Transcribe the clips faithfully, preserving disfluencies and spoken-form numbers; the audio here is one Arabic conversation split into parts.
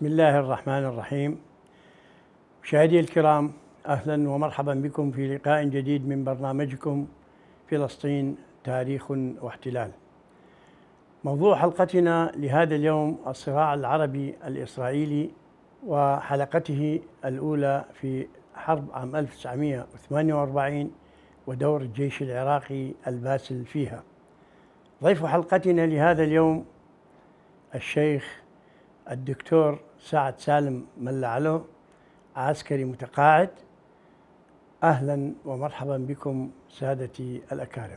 بسم الله الرحمن الرحيم. مشاهدي الكرام، أهلا ومرحبا بكم في لقاء جديد من برنامجكم فلسطين تاريخ واحتلال. موضوع حلقتنا لهذا اليوم الصراع العربي الإسرائيلي وحلقته الأولى في حرب عام ألف وتسعمئة وثمانية وأربعين ودور الجيش العراقي الباسل فيها. ضيف حلقتنا لهذا اليوم الشيخ الدكتور سعد سالم ملعلو، عسكري متقاعد. أهلا ومرحبا بكم سادتي الأكارم.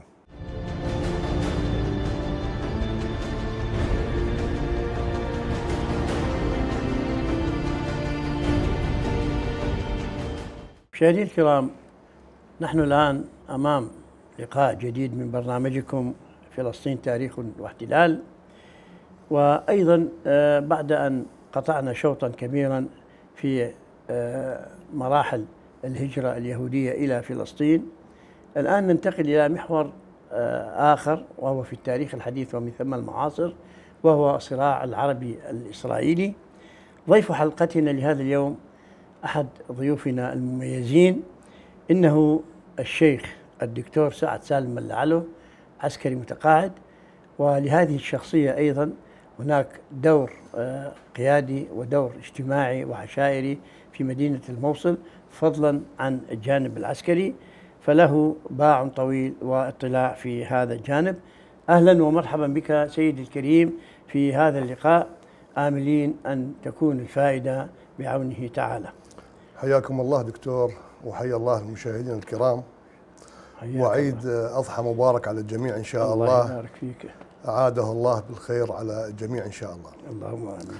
مشاهدي الكرام، نحن الآن أمام لقاء جديد من برنامجكم فلسطين تاريخ واحتلال، وأيضا بعد أن قطعنا شوطا كبيرا في مراحل الهجرة اليهودية إلى فلسطين، الآن ننتقل إلى محور آخر وهو في التاريخ الحديث ومن ثم المعاصر، وهو الصراع العربي الإسرائيلي. ضيف حلقتنا لهذا اليوم أحد ضيوفنا المميزين، إنه الشيخ الدكتور سعد سالم ملعلو، عسكري متقاعد، ولهذه الشخصية أيضا هناك دور قيادي ودور اجتماعي وعشائري في مدينة الموصل، فضلا عن الجانب العسكري، فله باع طويل واطلاع في هذا الجانب. أهلا ومرحبا بك سيدي الكريم في هذا اللقاء، آملين أن تكون الفائدة بعونه تعالى. حياكم الله دكتور، وحيا الله المشاهدين الكرام، وعيد أضحى مبارك على الجميع إن شاء الله. الله يبارك فيك. أعاده الله بالخير على الجميع إن شاء الله. اللهم آمين.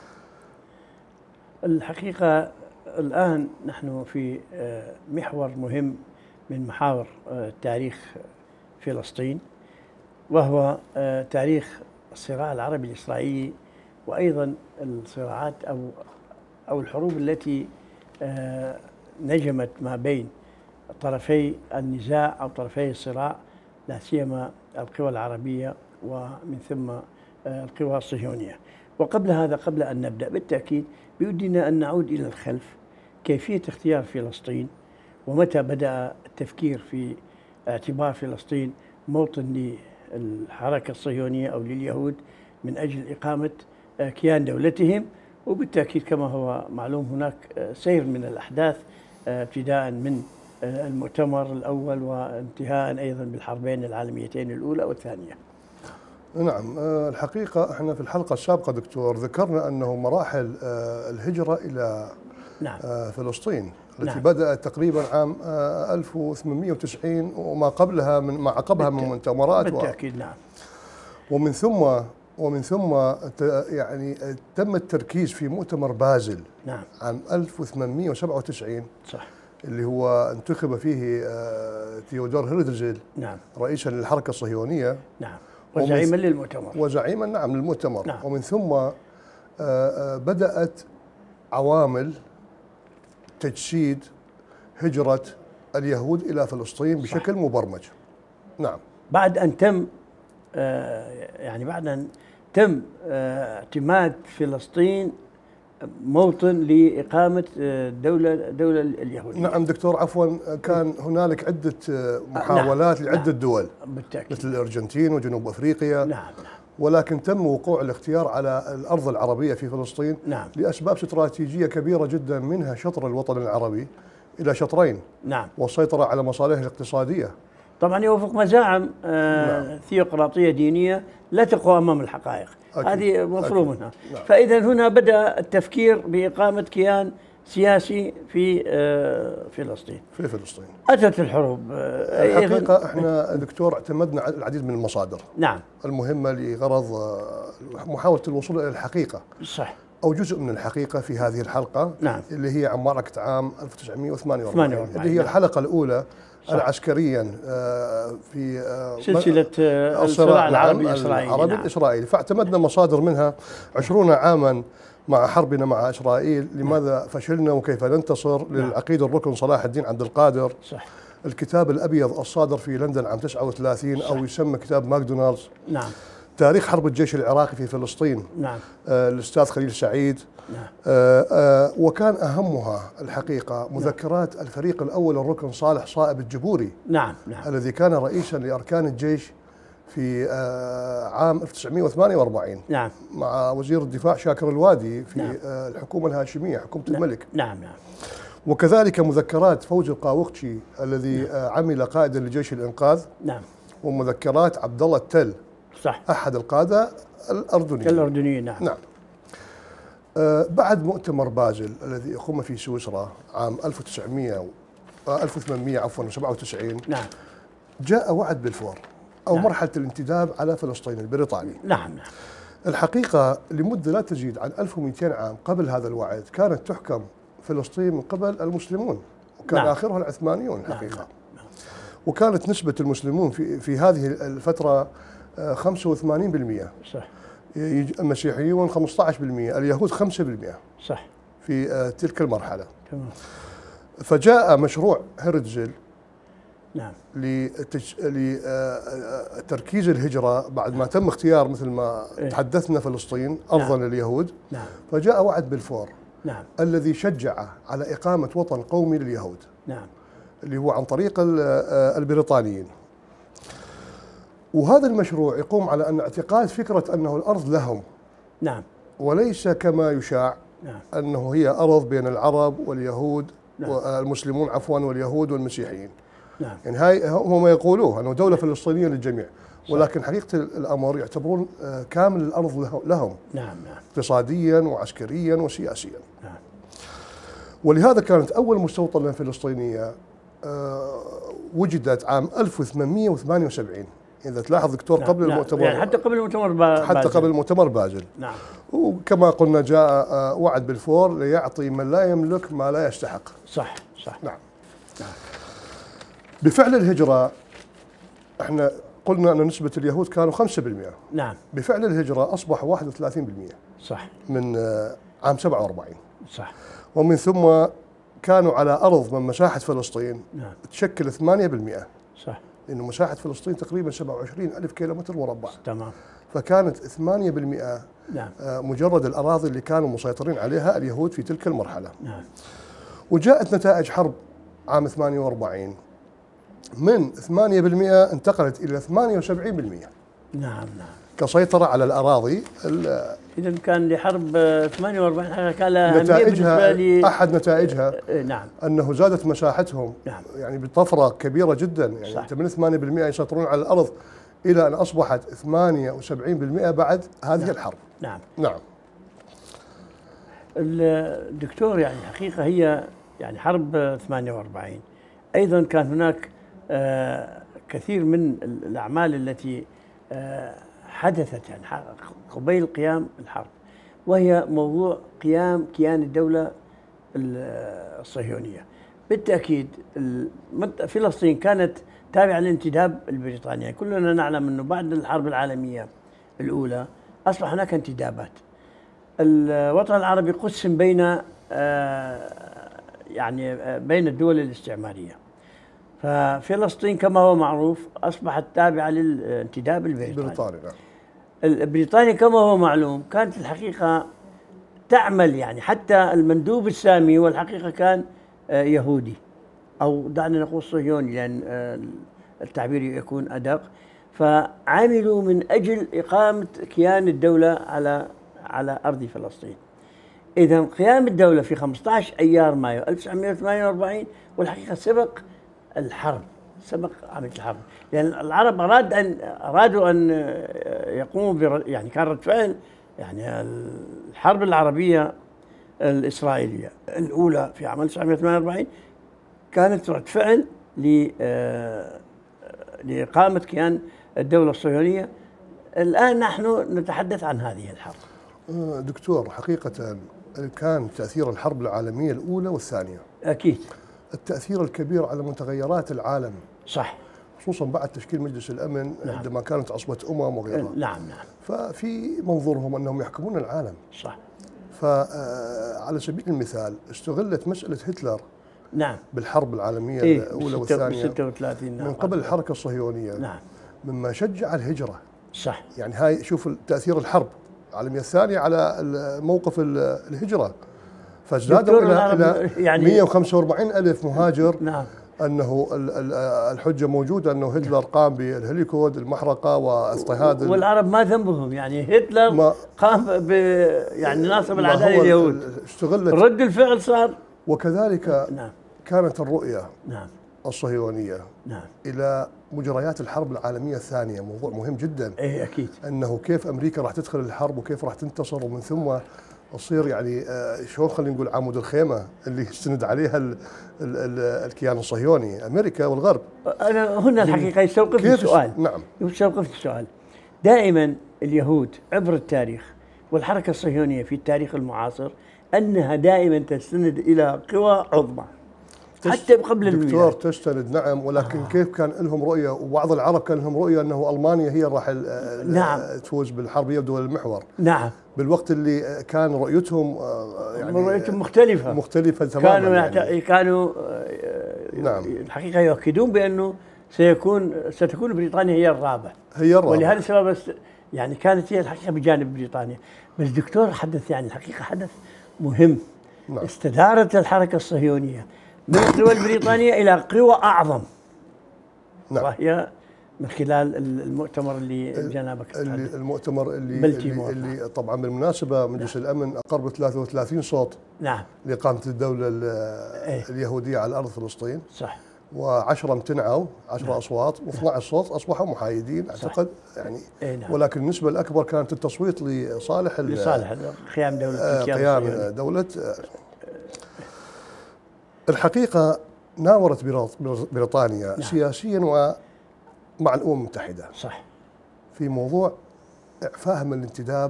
الحقيقة الآن نحن في محور مهم من محاور تاريخ فلسطين، وهو تاريخ الصراع العربي الإسرائيلي، وأيضا الصراعات أو أو الحروب التي نجمت ما بين طرفي النزاع أو طرفي الصراع، لا سيما القوى العربية ومن ثم القوى الصهيونية. وقبل هذا، قبل أن نبدأ بالتأكيد بودنا أن نعود إلى الخلف، كيفية اختيار فلسطين، ومتى بدأ التفكير في اعتبار فلسطين موطن للحركة الصهيونية أو لليهود من أجل إقامة كيان دولتهم. وبالتأكيد كما هو معلوم هناك سير من الأحداث ابتداء من المؤتمر الأول وانتهاء أيضا بالحربين العالميتين الأولى والثانية. نعم، الحقيقة احنا في الحلقة السابقة دكتور ذكرنا أنه مراحل الهجرة إلى نعم. فلسطين التي نعم. بدأت تقريبا عام ألف وثمانمئة وتسعين وما قبلها من ما عقبها من مؤتمرات. بالتأكيد نعم. ومن ثم ومن ثم يعني تم التركيز في مؤتمر بازل نعم. عام ألف وثمانمئة وسبعة وتسعين صح. اللي هو انتخب فيه تيودور هيرتزل نعم. رئيسا للحركة الصهيونية نعم. وزعيما للمؤتمر. وزعيما نعم للمؤتمر. نعم. ومن ثم بدأت عوامل تجسيد هجرة اليهود إلى فلسطين بشكل صح. مبرمج. نعم. بعد أن تم يعني بعد أن تم اعتماد فلسطين موطن لإقامة دولة دولة اليهودية. نعم دكتور، عفوا، كان هنالك عدة محاولات نعم. لعدة دول بالتأكيد. مثل الأرجنتين وجنوب أفريقيا. نعم. نعم. ولكن تم وقوع الاختيار على الأرض العربية في فلسطين نعم. لأسباب استراتيجية كبيرة جدا، منها شطر الوطن العربي إلى شطرين. نعم. والسيطرة على مصالحه الاقتصادية. طبعا يوافق مزاعم آه نعم. ثيوقراطية دينية لا تقوى أمام الحقائق. أكيد. هذه مفروض منها. نعم. فإذا هنا بدأ التفكير بإقامة كيان سياسي في آه فلسطين. في فلسطين. أتت الحروب. آه الحقيقة احنا دكتور اعتمدنا على العديد من المصادر. نعم. المهمة لغرض محاولة الوصول إلى الحقيقة. صح. أو جزء من الحقيقة في هذه الحلقة. نعم. اللي هي عن معركة عام ألف وتسعمئة وثمانية وأربعين اللي هي نعم. الحلقة الأولى صح. العسكريا في سلسلة الصراع العربي الإسرائيلي. العربي نعم. الإسرائيلي. فاعتمدنا مصادر منها عشرون عاما مع حربنا مع إسرائيل، لماذا نعم. فشلنا وكيف ننتصر. نعم. للعقيد الركن صلاح الدين عبد القادر. صح. الكتاب الأبيض الصادر في لندن عام تسعة وثلاثين. صح. أو يسمى كتاب ماكدونالدز. نعم. تاريخ حرب الجيش العراقي في فلسطين. نعم. آه الأستاذ خليل سعيد. نعم. آه آه وكان أهمها الحقيقة مذكرات نعم. الفريق الأول الركن صالح صائب الجبوري. نعم. نعم. الذي كان رئيسا لأركان الجيش في آه عام ألف وتسعمئة وثمانية وأربعين. نعم. مع وزير الدفاع شاكر الوادي في نعم. آه الحكومة الهاشمية، حكومة نعم. الملك. نعم. نعم. وكذلك مذكرات فوزي القاوقشي الذي نعم. آه عمل قائدا لجيش الإنقاذ. نعم. ومذكرات عبد الله التل، صح، أحد القادة الأردنيين. الأردنيين. نعم. نعم. آه بعد مؤتمر بازل الذي أقيم في سويسرا عام ألف وتسعمئة آه ألف وثمانمئة عفوا سبعة وتسعين. نعم. جاء وعد بلفور أو نعم. مرحلة الانتداب على فلسطين البريطاني. نعم. نعم. الحقيقة لمدة لا تزيد عن ألف ومئتين عام قبل هذا الوعد كانت تحكم فلسطين من قبل المسلمون، وكان نعم. آخرها العثمانيون الحقيقة. نعم. نعم. وكانت نسبة المسلمون في في هذه الفترة خمسة وثمانين بالمئة. صح. المسيحيون خمسة عشر بالمئة، اليهود خمسة بالمئة. صح. في تلك المرحلة. تمام. فجاء مشروع هرتزل. نعم. لتركيز الهجرة بعد ما تم اختيار مثل ما إيه؟ تحدثنا فلسطين أرضا نعم. لليهود. نعم. فجاء وعد بلفور. نعم. الذي شجع على إقامة وطن قومي لليهود. نعم. اللي هو عن طريق البريطانيين. وهذا المشروع يقوم على أن اعتقاد فكرة أنه الأرض لهم. نعم. وليس كما يشاع. نعم. أنه هي أرض بين العرب واليهود. نعم. والمسلمون عفوا واليهود والمسيحيين. نعم. يعني هاي هم يقولوه أنه دولة فلسطينية للجميع. ولكن حقيقة الأمر يعتبرون كامل الأرض لهم. نعم. نعم. اقتصاديا وعسكريا وسياسيا. نعم. ولهذا كانت أول مستوطنة فلسطينية وجدت عام ألف وثمانمئة وثمانية وسبعين. إذا تلاحظ دكتور نعم. قبل نعم. المؤتمر، يعني حتى قبل المؤتمر بازل. حتى قبل المؤتمر بازل. نعم. وكما قلنا جاء وعد بلفور ليعطي من لا يملك ما لا يستحق. صح. صح. نعم. نعم. بفعل الهجرة احنا قلنا أن نسبة اليهود كانوا خمسة بالمئة. نعم. بفعل الهجرة أصبحوا واحد وثلاثين بالمئة. صح. من عام سبعة وأربعين. صح. ومن ثم كانوا على أرض من مساحة فلسطين. نعم. تشكل ثمانية بالمئة. صح. لأنه مساحة فلسطين تقريبا سبعة وعشرين ألف كيلومتر مربع. تمام. فكانت ثمانية بالمئة. نعم. مجرد الأراضي اللي كانوا مسيطرين عليها اليهود في تلك المرحلة. نعم. وجاءت نتائج حرب عام ثمانية وأربعين من ثمانية بالمئة انتقلت إلى ثمانية وسبعين بالمئة. نعم. نعم. كسيطرة على الأراضي. إذا كان لحرب ثمانية وأربعين كان لها نتائجها أحد نتائجها نعم. أنه زادت مساحتهم. نعم. يعني بطفرة كبيرة جدا. يعني صح. من ثمانية بالمئة يسيطرون على الأرض إلى أن أصبحت ثمانية وسبعين بالمئة بعد هذه نعم. الحرب. نعم. نعم. الدكتور يعني الحقيقة هي يعني حرب ثمانية وأربعين أيضا كان هناك آه كثير من الأعمال التي آه حدثت يعني قبيل قيام الحرب، وهي موضوع قيام كيان الدولة الصهيونية. بالتأكيد فلسطين كانت تابعة للانتداب البريطاني، كلنا نعلم أنه بعد الحرب العالمية الأولى أصبح هناك انتدابات. الوطن العربي قسم بين يعني بين الدول الاستعمارية، ففلسطين كما هو معروف أصبحت تابعة للانتداب البريطاني. البريطاني كما هو معلوم كانت الحقيقة تعمل يعني حتى المندوب السامي والحقيقة كان يهودي، أو دعنا نقول صهيوني لأن التعبير يكون أدق. فعملوا من أجل إقامة كيان الدولة على على أرض فلسطين. إذا قيام الدولة في خمسة عشر أيار مايو ألف وتسعمئة وثمانية وأربعين والحقيقة سبق الحرب، سبق عملية الحرب، لأن يعني العرب أراد أن أرادوا أن يقوموا يعني كان رد فعل يعني الحرب العربية الإسرائيلية الأولى في عام ألف وتسعمئة وثمانية وأربعين كانت رد فعل لإقامة كيان الدولة الصهيونية. الآن نحن نتحدث عن هذه الحرب. دكتور حقيقة كان تأثير الحرب العالمية الأولى والثانية أكيد التأثير الكبير على متغيرات العالم. صح. خصوصا بعد تشكيل مجلس الأمن. نعم. عندما كانت عصبة أمم وغيرها. نعم نعم. ففي منظورهم أنهم يحكمون العالم. صح. فعلى سبيل المثال استغلت مسألة هتلر. نعم. بالحرب العالمية إيه الأولى والثانية ستة وثلاثين. نعم. من قبل الحركة الصهيونية. نعم. مما شجع الهجرة. صح. يعني هاي شوف تأثير الحرب العالمية الثانية على موقف الهجرة، فازدادوا إلى إلى يعني مئة وخمسة وأربعين ألف مهاجر. نعم. أنه الحجة موجودة أنه هتلر قام بالهليكود المحرقة واضطهاد، والعرب ما ذنبهم، يعني هتلر قام ب يعني ناصب العداء اليهود، استغلت رد الفعل صار. وكذلك نعم. كانت الرؤية نعم. الصهيونية نعم. إلى مجريات الحرب العالمية الثانية، موضوع مهم جدا. إيه أكيد. أنه كيف أمريكا راح تدخل الحرب وكيف راح تنتصر، ومن ثم تصير يعني شلون خلينا نقول عمود الخيمة اللي يستند عليها ال ال ال الكيان الصهيوني، أمريكا والغرب. أنا هنا الحقيقة يستوقفني السؤال. نعم. يستوقفني السؤال. دائما اليهود عبر التاريخ والحركة الصهيونية في التاريخ المعاصر أنها دائما تستند إلى قوى عظمى حتى قبل الميلاد. دكتور تستند نعم، ولكن آه. كيف كان لهم رؤية، وبعض العرب كان لهم رؤية أنه ألمانيا هي راح نعم. تفوز بالحربية بدول المحور. نعم. بالوقت اللي كان رؤيتهم يعني رؤيتهم مختلفة مختلفة تماما. كانوا يعني كانوا نعم. الحقيقة يؤكدون بأنه سيكون ستكون بريطانيا هي الرابع. هي الرابع. ولهذا السبب يعني كانت هي الحقيقة بجانب بريطانيا. بس دكتور حدث يعني الحقيقة حدث مهم. نعم. استدارت الحركة الصهيونية من القوى البريطانية إلى قوى أعظم. نعم. وهي من خلال المؤتمر اللي جنابك اللي المؤتمر اللي اللي, اللي طبعا بالمناسبة مجلس نعم. الأمن أقر ب ثلاثة وثلاثين صوت. نعم. لإقامة الدولة ايه؟ اليهودية على أرض فلسطين. صح. وعشرة امتنعوا، عشرة نعم. أصوات، واثني عشر صوت أصبحوا محايدين أعتقد يعني. ايه نعم. ولكن النسبة الأكبر كانت التصويت لصالح لصالح قيام دولة قيام دولة. الحقيقة ناورت بريطانيا نعم. سياسيا ومع الأمم المتحدة صح في موضوع إعفائها من الانتداب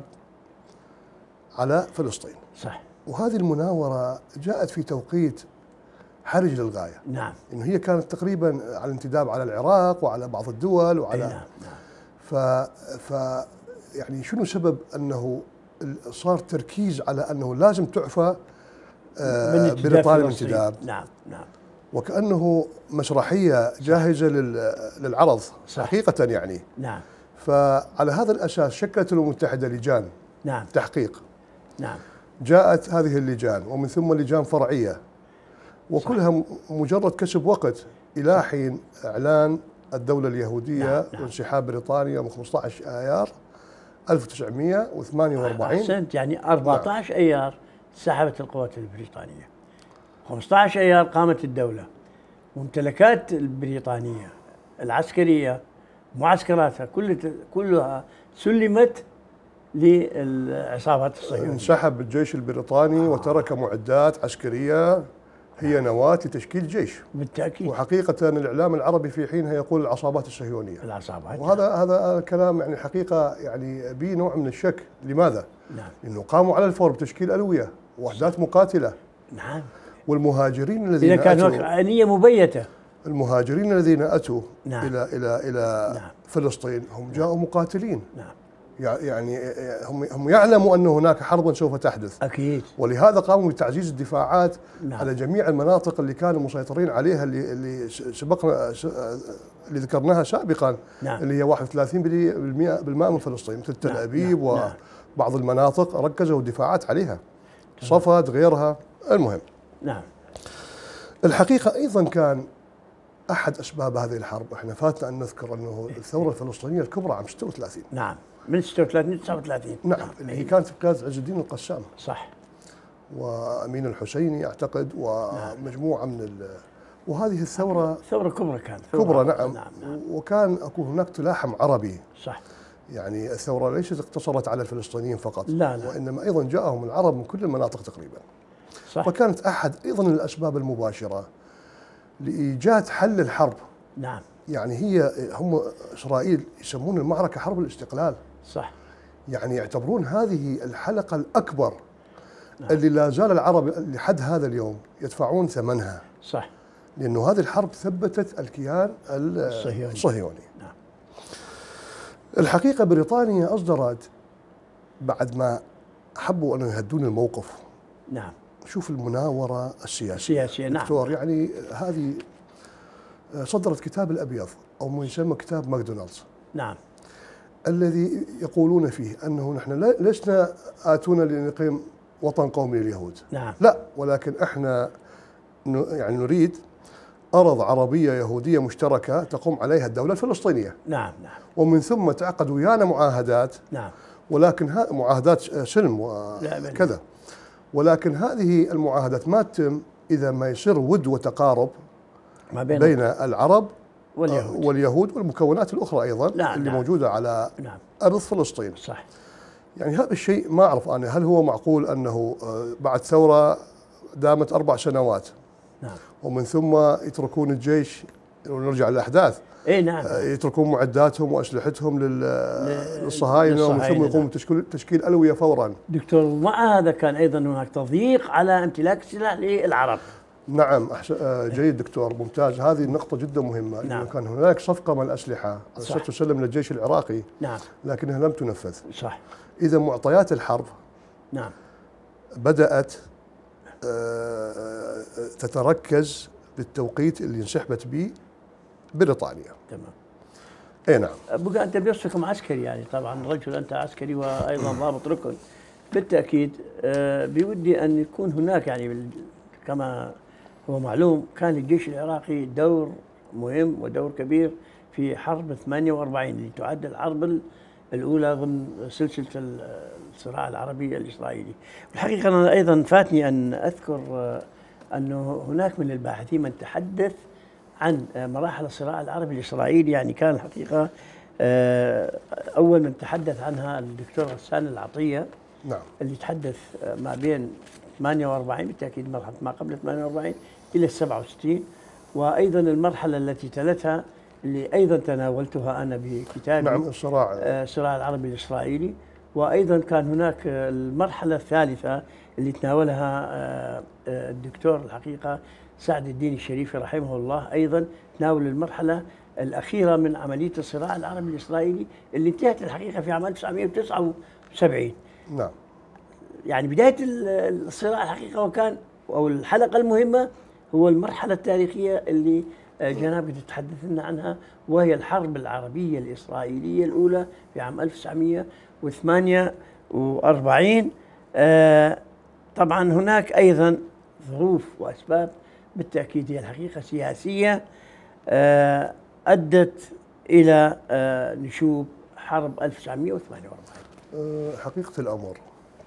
على فلسطين. صح. وهذه المناورة جاءت في توقيت حرج للغاية. نعم. إنه هي كانت تقريبا على الانتداب على العراق وعلى بعض الدول وعلى نعم. نعم. ف ف يعني شنو سبب أنه صار تركيز على أنه لازم تعفى آه بريطانيا من الانتداب. نعم. نعم. وكأنه مسرحية جاهزة للعرض. صح. حقيقة يعني. نعم. فعلى هذا الأساس شكلت الأمم المتحدة لجان نعم. تحقيق. نعم. جاءت هذه اللجان ومن ثم لجان فرعية، وكلها صح. مجرد كسب وقت إلى حين إعلان الدولة اليهودية نعم. نعم. وانسحاب بريطانيا من خمسة عشر آيار ألف وتسعمئة وثمانية وأربعين. أحسنت، يعني أربعة عشر نعم. أيار سحبت القوات البريطانية، خمسة عشر أيار قامت الدولة، ممتلكات البريطانية العسكرية معسكراتها كلها سلمت للعصابات الصهيونية. انسحب الجيش البريطاني آه. وترك معدات عسكرية هي نواة لتشكيل جيش. بالتأكيد. وحقيقة الإعلام العربي في حينها يقول العصابات الصهيونية. العصابات. وهذا هذا الكلام يعني حقيقة يعني به نوع من الشك. لماذا؟ نعم. لأنه قاموا على الفور بتشكيل ألوية وحدات مقاتلة. نعم. والمهاجرين الذين إذا كان هناك نية مبيتة. المهاجرين الذين أتوا نعم. إلى إلى إلى نعم. فلسطين هم جاءوا مقاتلين. نعم. يعني هم هم يعلموا أن هناك حربا سوف تحدث. أكيد. ولهذا قاموا بتعزيز الدفاعات نعم. على جميع المناطق اللي كانوا مسيطرين عليها، اللي اللي سبقنا اللي ذكرناها سابقا. نعم. اللي هي واحد وثلاثين بالمئة بالمئة من فلسطين، مثل تل أبيب نعم. وبعض المناطق ركزوا الدفاعات عليها، صفد غيرها. المهم نعم. الحقيقة أيضا كان أحد أسباب هذه الحرب، احنا فاتنا أن نذكر أنه الثورة الفلسطينية الكبرى عام ستة وثلاثين. نعم. من ستة وثلاثين ل تسعة وثلاثين. نعم. اللي هي كانت بقيادة عز الدين القسام. صح. وأمين الحسيني أعتقد ومجموعة من ال... وهذه الثورة ثورة كبرى كانت. كبرى نعم. نعم. نعم. وكان أكو هناك تلاحم عربي. صح. يعني الثورة ليست اقتصرت على الفلسطينيين فقط. لا لا. وإنما أيضا جاءهم العرب من كل المناطق تقريبا. صح. فكانت أحد أيضا الأسباب المباشرة لإيجاد حل الحرب. نعم. يعني هي هم إسرائيل يسمون المعركة حرب الاستقلال. صح. يعني يعتبرون هذه الحلقة الأكبر نعم. اللي لا زال العرب لحد هذا اليوم يدفعون ثمنها. صح. لأنه هذه الحرب ثبتت الكيان الصهيوني. الصهيوني. نعم. الحقيقة بريطانيا أصدرت بعد ما حبوا أن يهدون الموقف. نعم. شوف المناورة السياسية. السياسية نعم. دكتور يعني هذه صدرت كتاب الأبيض أو ما يسمى كتاب ماكدونالدز. نعم. الذي يقولون فيه أنه نحن لسنا آتونا لنقيم وطن قومي لليهود. نعم. لا، ولكن احنا يعني نريد أرض عربية يهودية مشتركة تقوم عليها الدولة الفلسطينية. نعم نعم. ومن ثم تعقد ويانا معاهدات. نعم. ولكن ها معاهدات سلم وكذا، ولكن هذه المعاهدات ما تتم إذا ما يصير ود وتقارب ما بين, بين العرب واليهود. واليهود والمكونات الأخرى أيضا. نعم. اللي نعم. موجودة على نعم. أرض فلسطين. صح. يعني هذا الشيء ما أعرف أنا هل هو معقول أنه بعد ثورة دامت أربع سنوات نعم. ومن ثم يتركون الجيش ونرجع للأحداث. اي نعم. يتركون معداتهم واسلحتهم للصهاينه ومن ثم يقوموا تشكيل تشكيل الويه فورا. دكتور، مع هذا كان ايضا هناك تضييق على امتلاك السلاح للعرب. نعم جيد دكتور، ممتاز، هذه النقطة جدا مهمة. نعم. كان هناك صفقة من الأسلحة ستسلم للجيش العراقي. نعم. لكنها لم تنفذ. صح. إذا معطيات الحرب نعم بدأت تتركز بالتوقيت اللي انسحبت به بريطانيا. تمام. اي نعم. بقى انت بوصفكم عسكري، يعني طبعا رجل انت عسكري وايضا ضابط ركن، بالتاكيد بودي ان يكون هناك يعني كما هو معلوم كان الجيش العراقي دور مهم ودور كبير في حرب ثمانية وأربعين اللي تعد الحرب الاولى ضمن سلسله الصراع العربي الاسرائيلي. الحقيقه انا ايضا فاتني ان اذكر انه هناك من الباحثين من تحدث عن مراحل الصراع العربي الإسرائيلي، يعني كان الحقيقة أول من تحدث عنها الدكتور غسان العطية. نعم. اللي تحدث ما بين ثمانية وأربعين بالتأكيد مرحلة ما قبل ثمانية وأربعين إلى سبعة وستين، وأيضا المرحلة التي تلتها اللي أيضا تناولتها أنا بكتابي. نعم. الصراع الصراع العربي الإسرائيلي، وأيضا كان هناك المرحلة الثالثة اللي تناولها الدكتور الحقيقة سعد الدين الشريفي رحمه الله، أيضا تناول المرحلة الأخيرة من عملية الصراع العربي الإسرائيلي اللي انتهت الحقيقة في عام ألف وتسعمئة وتسعة وسبعين. نعم. يعني بداية الصراع الحقيقة وكان أو الحلقة المهمة هو المرحلة التاريخية اللي جنابك تتحدث لنا عنها، وهي الحرب العربية الإسرائيلية الأولى في عام ألف وتسعمئة وثمانية وأربعين. آه طبعا هناك أيضا ظروف وأسباب بالتأكيد هي الحقيقة سياسية أدت إلى نشوب حرب ألف وتسعمئة وثمانية وأربعين. حقيقة الأمر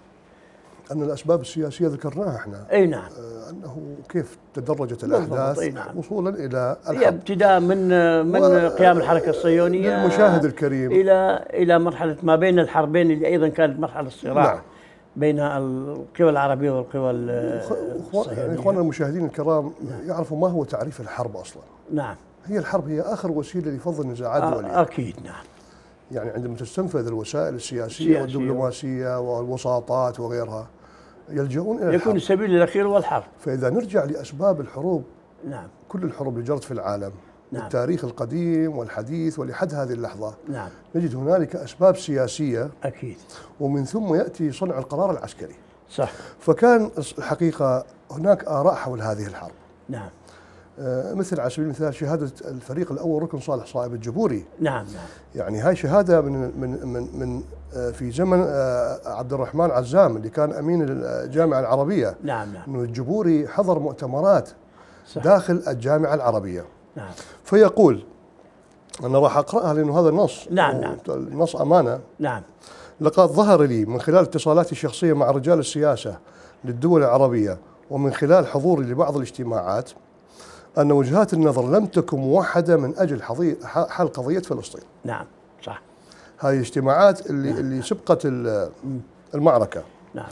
أن الأسباب السياسية ذكرناها احنا. أي نعم. أنه كيف تدرجت الأحداث نعم. وصولا إلى الحرب، ابتداء من من و... قيام الحركة الصهيونية للمشاهد الكريم إلى إلى مرحلة ما بين الحربين اللي أيضا كانت مرحلة الصراع. نعم. بين القوى العربية والقوى الصهيونية. يعني إخواننا المشاهدين الكرام نعم. يعرفوا ما هو تعريف الحرب أصلا. نعم. هي الحرب هي آخر وسيلة لفض النزاعات الدولية. أكيد نعم. يعني عندما تستنفذ الوسائل السياسية والدبلوماسية والوساطات وغيرها يلجؤون إلى يكون السبيل الأخير هو الحرب. فإذا نرجع لأسباب الحروب نعم. كل الحروب اللي جرت في العالم نعم. التاريخ القديم والحديث ولحد هذه اللحظة نعم. نجد هنالك أسباب سياسية أكيد، ومن ثم يأتي صنع القرار العسكري. صح. فكان الحقيقة هناك آراء حول هذه الحرب. نعم. آه مثل على سبيل المثال شهادة الفريق الأول ركن صالح صائب الجبوري. نعم نعم. يعني هاي شهادة من من من من آه في زمن آه عبد الرحمن عزام اللي كان أمين الجامعة العربية. نعم نعم. إنه الجبوري حضر مؤتمرات صح. داخل الجامعة العربية. نعم. فيقول أنا راح أقرأها لأنه هذا النص. نعم نعم. النص أمانة. نعم. لقد ظهر لي من خلال اتصالاتي الشخصية مع رجال السياسة للدول العربية ومن خلال حضوري لبعض الاجتماعات أن وجهات النظر لم تكن موحدة من أجل حل قضية فلسطين. نعم صح. هذه الاجتماعات اللي نعم. اللي سبقت المعركة. نعم.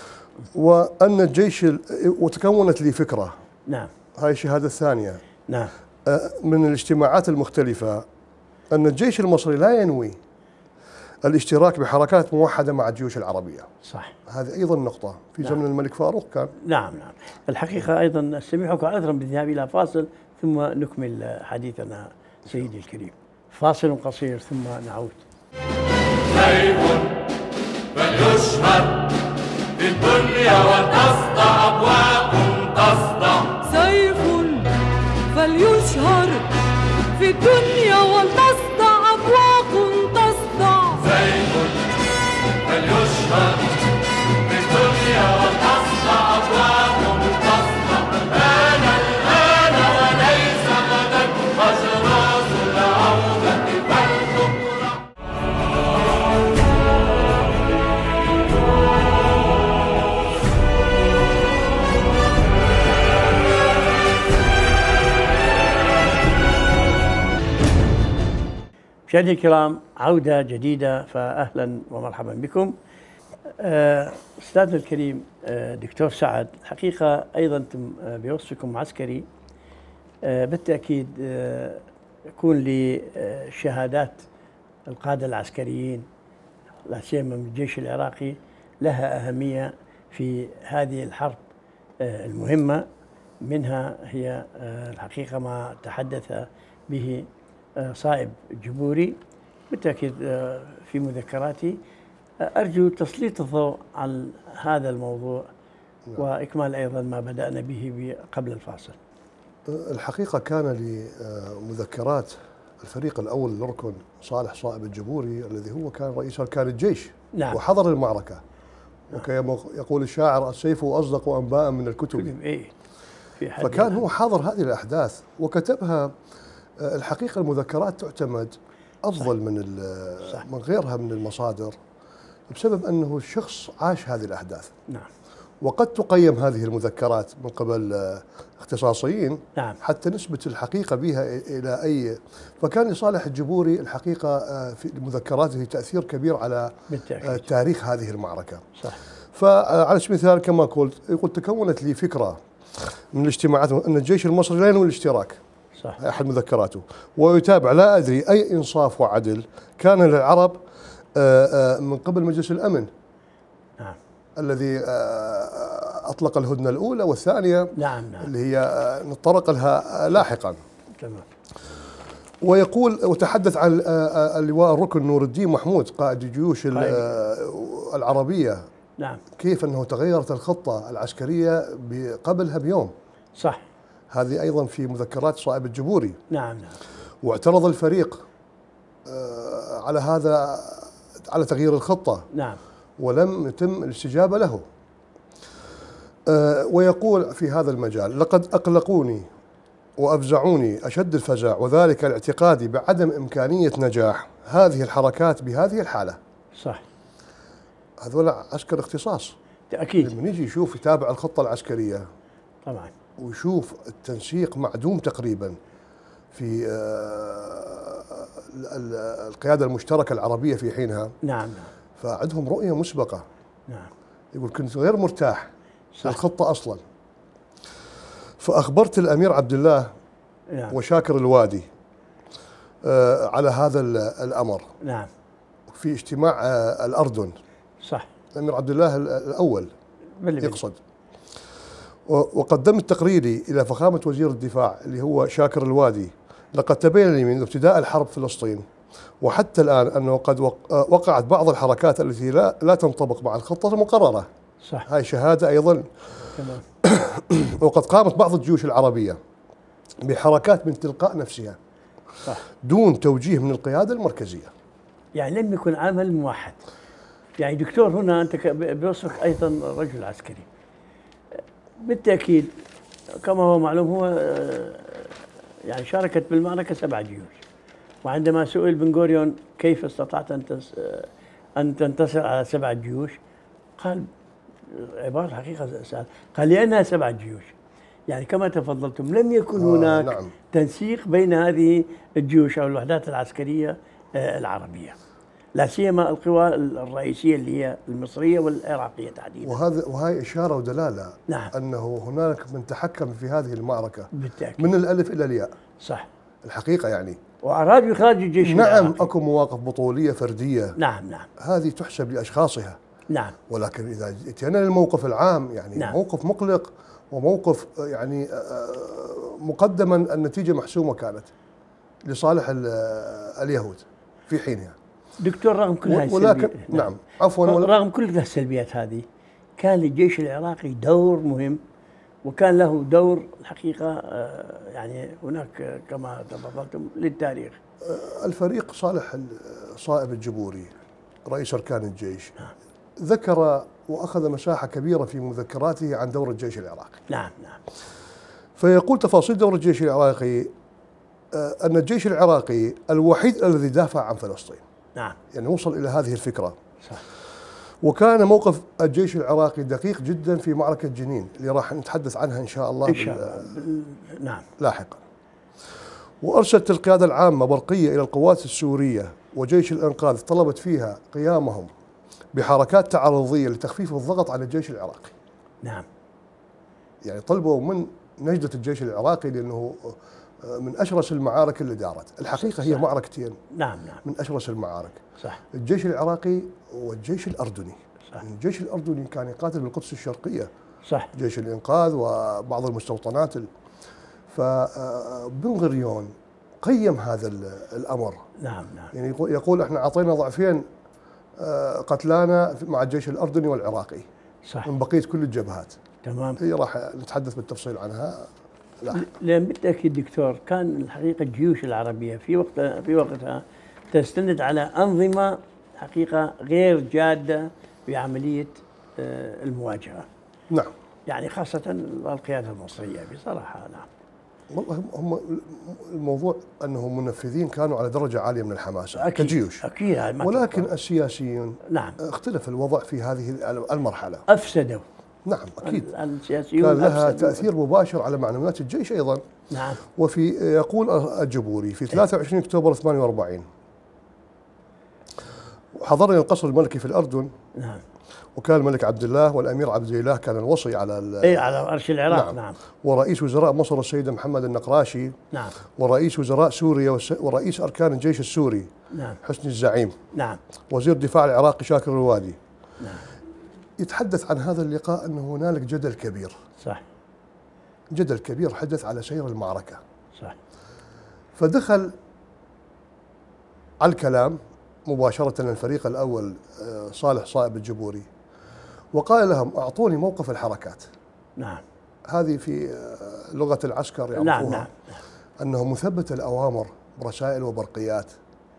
وأن الجيش وتكونت لي فكرة. نعم. هاي الشهادة الثانية. نعم. من الاجتماعات المختلفة أن الجيش المصري لا ينوي الاشتراك بحركات موحدة مع الجيوش العربية. صح. هذه أيضا نقطة في نعم. زمن الملك فاروق كان. نعم نعم. الحقيقة أيضا أستمعك عذرا بالذهاب إلى فاصل ثم نكمل حديثنا سيدي الكريم. فاصل قصير ثم نعود. سيف فليشهد في الدنيا وتصدع أبواب تصدع. سيف فليشهر في الدنيا ولتصدع أبواق تصدع. مشاهدينا الكرام، عودة جديدة، فأهلا ومرحبا بكم. أستاذنا الكريم دكتور سعد، الحقيقة أيضا بوصفكم معسكري بالتأكيد يكون لي شهادات القادة العسكريين لا سيما من الجيش العراقي لها أهمية في هذه الحرب المهمة. منها هي الحقيقة ما تحدث به صائب الجبوري بالتأكيد في مذكراتي. أرجو تسليط الضوء على هذا الموضوع وإكمال أيضا ما بدأنا به قبل الفاصل. الحقيقة كان لمذكرات الفريق الأول للركن صالح صائب الجبوري الذي هو كان رئيس أركان الجيش. نعم. وحضر المعركة. وكما يقول الشاعر: السيف أصدق أنباء من الكتب. إيه. في حد فكان هو حاضر هذه الأحداث وكتبها. الحقيقة المذكرات تعتمد أفضل من من غيرها من المصادر بسبب أنه الشخص عاش هذه الأحداث. نعم. وقد تقيم هذه المذكرات من قبل اختصاصيين. نعم. حتى نثبت الحقيقة بها إلى أي. فكان لصالح الجبوري الحقيقة في مذكراته تأثير كبير على بالتأكيد. تاريخ هذه المعركة. صح. فعلى سبيل المثال كما قلت، يقول: تكونت لي فكرة من الاجتماعات أن الجيش المصري لا ينوي الاشتراك. صح. أحد مذكراته. ويتابع: لا أدري أي إنصاف وعدل كان للعرب من قبل مجلس الأمن. نعم. الذي أطلق الهدنة الأولى والثانية. نعم. نعم. اللي هي نتطرق لها لاحقا. تمام. ويقول وتحدث عن اللواء الركن نور الدين محمود قائد الجيوش العربية. نعم. كيف أنه تغيرت الخطة العسكرية قبلها بيوم. صح. هذه أيضا في مذكرات صائب الجبوري. نعم. نعم. واعترض الفريق على هذا، على تغيير الخطة. نعم. ولم يتم الاستجابة له. ويقول في هذا المجال: لقد أقلقوني وأفزعوني أشد الفزع، وذلك لاعتقادي بعدم إمكانية نجاح هذه الحركات بهذه الحالة. صح. هذول عسكر اختصاص. أكيد. لما يجي يشوف يتابع الخطة العسكرية طبعا ويشوف التنسيق معدوم تقريبا في القيادة المشتركة العربية في حينها. نعم. فعندهم رؤية مسبقة. نعم. يقول: كنت غير مرتاح صح. الخطة أصلا. فأخبرت الأمير عبد الله نعم. وشاكر الوادي آه على هذا الأمر. نعم. في اجتماع آه الأردن. صح. الأمير عبد الله الأول بلي بلي. يقصد. وقدمت تقريري إلى فخامة وزير الدفاع اللي هو شاكر الوادي: لقد تبين لي منذ ابتداء الحرب في فلسطين وحتى الآن أنه قد وقعت بعض الحركات التي لا لا تنطبق مع الخطة المقررة. صح. هاي شهادة أيضا. تمام. وقد قامت بعض الجيوش العربية بحركات من تلقاء نفسها. صح. دون توجيه من القيادة المركزية. يعني لم يكن عمل موحد. يعني دكتور، هنا أنت بوصفك أيضا رجل عسكري بالتأكيد، كما هو معلوم، هو يعني شاركت بالمعركة سبع جيوش. وعندما سئل بن غوريون كيف استطعت أن أن تنتصر على سبع جيوش، قال عبارة حقيقة سهلة، قال: لأنها سبع جيوش. يعني كما تفضلتم لم يكن آه هناك نعم. تنسيق بين هذه الجيوش أو الوحدات العسكرية العربية، لا سيما القوى الرئيسية اللي هي المصرية والعراقية تحديدا. وهذا وهي إشارة ودلالة. نعم. أنه هناك من تحكم في هذه المعركة بالتأكيد. من الألف إلى الياء. صح. الحقيقة يعني. وأرادوا إخراج الجيش. نعم. أكو مواقف بطولية فردية. نعم. نعم. هذه تحسب لأشخاصها. نعم. ولكن إذا جئنا للموقف العام يعني نعم. موقف مقلق وموقف يعني مقدما النتيجة محسومة كانت لصالح اليهود في حينها. دكتور، رغم كل هذه السلبيات، ولكن نعم, نعم عفوا رغم كل السلبيات هذه كان للجيش العراقي دور مهم، وكان له دور الحقيقة يعني هناك كما تفضلتم للتاريخ. الفريق صالح صائب الجبوري رئيس أركان الجيش ذكر وأخذ مساحة كبيرة في مذكراته عن دور الجيش العراقي. نعم. نعم. فيقول تفاصيل دور الجيش العراقي أن الجيش العراقي الوحيد الذي دافع عن فلسطين. نعم. يعني وصل إلى هذه الفكرة. صح. وكان موقف الجيش العراقي دقيق جدا في معركة جنين اللي راح نتحدث عنها إن شاء الله إن شاء الله. نعم. لاحقا. وأرسلت القيادة العامة برقية إلى القوات السورية وجيش الإنقاذ، طلبت فيها قيامهم بحركات تعرضية لتخفيف الضغط على الجيش العراقي. نعم. يعني طلبوا من نجدة الجيش العراقي، لأنه من أشرس المعارك اللي دارت. الحقيقة هي معركتين. نعم نعم. من أشرس المعارك. صح. الجيش العراقي والجيش الأردني. صح. الجيش الأردني كان يقاتل بالقدس الشرقية. صح. جيش الإنقاذ وبعض المستوطنات. فبن غريون قيم هذا الأمر. نعم نعم. يعني يقول احنا أعطينا ضعفين قتلانا مع الجيش الأردني والعراقي. صح. من بقية كل الجبهات. تمام. هي راح نتحدث بالتفصيل عنها. لا. لأن بالتأكيد دكتور كان الحقيقة الجيوش العربية في وقتها في وقتها تستند على أنظمة حقيقة غير جادة في عملية المواجهة. نعم. يعني خاصة القيادة المصرية بصراحة. نعم. والله هم الموضوع أنهم منفذين كانوا على درجة عالية من الحماسة أكيد. كجيوش. أكيد. ولكن السياسيين نعم اختلف الوضع في هذه المرحلة. أفسدوا. نعم أكيد. السياسيون كان لها أفسدوا. تأثير مباشر على معنويات الجيش أيضا. نعم. وفي يقول الجبوري في ثلاثة وعشرين أكتوبر ثمانية وأربعين حضرني القصر الملكي في الأردن. نعم. وكان الملك عبد الله والأمير عبد الإله كان الوصي على اي على عرش العراق. نعم. نعم. ورئيس وزراء مصر السيد محمد النقراشي. نعم. ورئيس وزراء سوريا ورئيس أركان الجيش السوري. نعم. حسني الزعيم. نعم. وزير الدفاع العراقي شاكر الوادي. نعم. يتحدث عن هذا اللقاء أنه هنالك جدل كبير. صح. جدل كبير حدث على سير المعركة. صح. فدخل على الكلام مباشرة الفريق الأول صالح صائب الجبوري وقال لهم أعطوني موقف الحركات. نعم. هذه في لغة العسكر يعرفوها. نعم نعم. أنه مثبت الأوامر برسائل وبرقيات.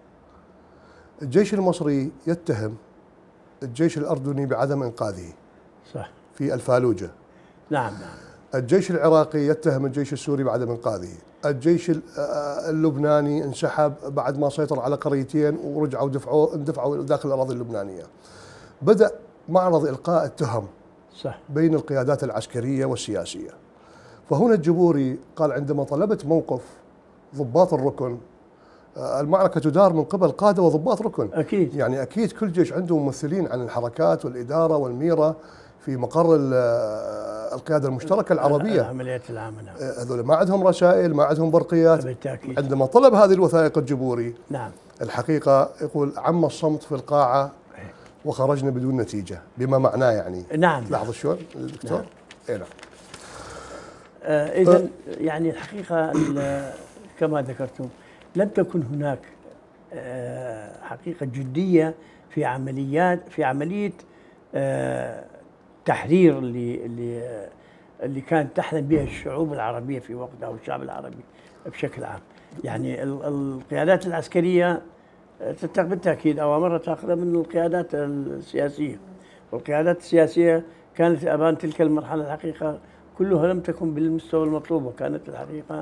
الجيش المصري يتهم الجيش الأردني بعدم إنقاذه. صح. في الفالوجة. نعم نعم. الجيش العراقي يتهم الجيش السوري بعدم إنقاذه. الجيش اللبناني انسحب بعد ما سيطر على قريتين ورجعوا دفعوا اندفعوا داخل الأراضي اللبنانية. بدأ معرض إلقاء التهم. صح. بين القيادات العسكرية والسياسية. فهنا الجبوري قال عندما طلبت موقف ضباط الركن، المعركة تدار من قبل قادة وضباط ركن. أكيد. يعني أكيد كل جيش عنده ممثلين عن الحركات والإدارة والميرة في مقر القيادة المشتركة العربية. العمليات العامة. نعم. هذول ما عندهم رسائل، ما عندهم برقيات. بالتأكيد. عندما طلب هذه الوثائق الجبوري. نعم. الحقيقة يقول عم الصمت في القاعة وخرجنا بدون نتيجة، بما معناه يعني. نعم. لاحظوا شلون الدكتور؟ نعم. اي نعم. آه إذا أه يعني الحقيقة كما ذكرتم لم تكن هناك آه حقيقة جدية في عمليات في عملية آه تحرير اللي اللي اللي كانت تحلم بها الشعوب العربية في وقتها والشعب العربي بشكل عام. يعني القيادات العسكرية بالتأكيد أوامرها تأخذها من القيادات السياسية، والقيادات السياسية كانت أبان تلك المرحلة الحقيقة كلها لم تكن بالمستوى المطلوب، وكانت الحقيقة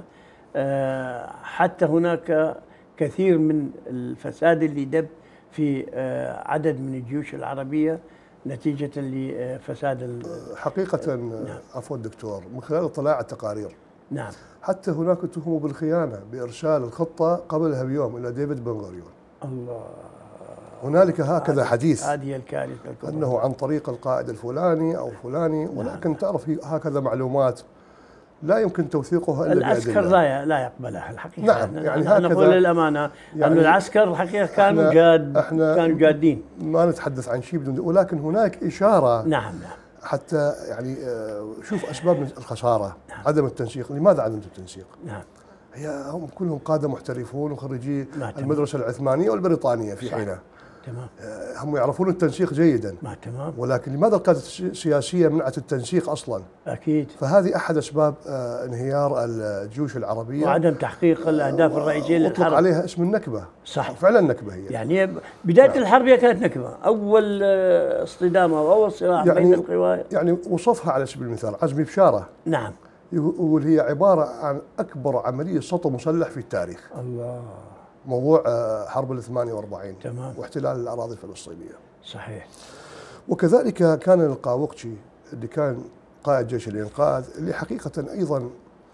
حتى هناك كثير من الفساد اللي دب في عدد من الجيوش العربية نتيجة لفساد. حقيقة نعم. عفوا دكتور، من خلال اطلاع على التقارير نعم حتى هناك اتهموا بالخيانة بإرسال الخطة قبلها بيوم إلى ديفيد بن غوريون. الله. هنالك هكذا حديث هذه الكارثة الكبرى أنه عن طريق القائد الفلاني أو فلاني، ولكن نعم. تعرف هكذا معلومات لا يمكن توثيقها إلا العسكر لا لا يقبلها الحقيقة. نعم يعني هكذا نقول للأمانة يعني أن العسكر الحقيقة كانوا جاد احنا كانوا جادين، ما نتحدث عن شيء بدون، ولكن هناك إشارة. نعم نعم. حتى يعني شوف أسباب الخسارة. نعم. عدم التنسيق. لماذا عدم التنسيق؟ نعم. هي هم كلهم قادة محترفون وخريجي المدرسة العثمانية والبريطانية في حينها. تمام. هم يعرفون التنسيق جيدا. ما تمام. ولكن لماذا القادة السياسية منعت التنسيق أصلا؟ أكيد. فهذه أحد أسباب انهيار الجيوش العربية وعدم تحقيق الأهداف الرئيسية للحرب. أطلق عليها اسم النكبة. صح. فعلا نكبة هي. يعني بداية نعم. الحرب هي كانت نكبة، أول اصطدام أو أول صراع يعني بين القوى. يعني وصفها على سبيل المثال عزمي بشارة. نعم. يقول هي عبارة عن أكبر عملية سطو مسلح في التاريخ. الله. موضوع حرب الثمانية وأربعين. تمام. واحتلال الأراضي الفلسطينية. صحيح. وكذلك كان القاوقجي اللي كان قائد جيش الإنقاذ، اللي حقيقة أيضا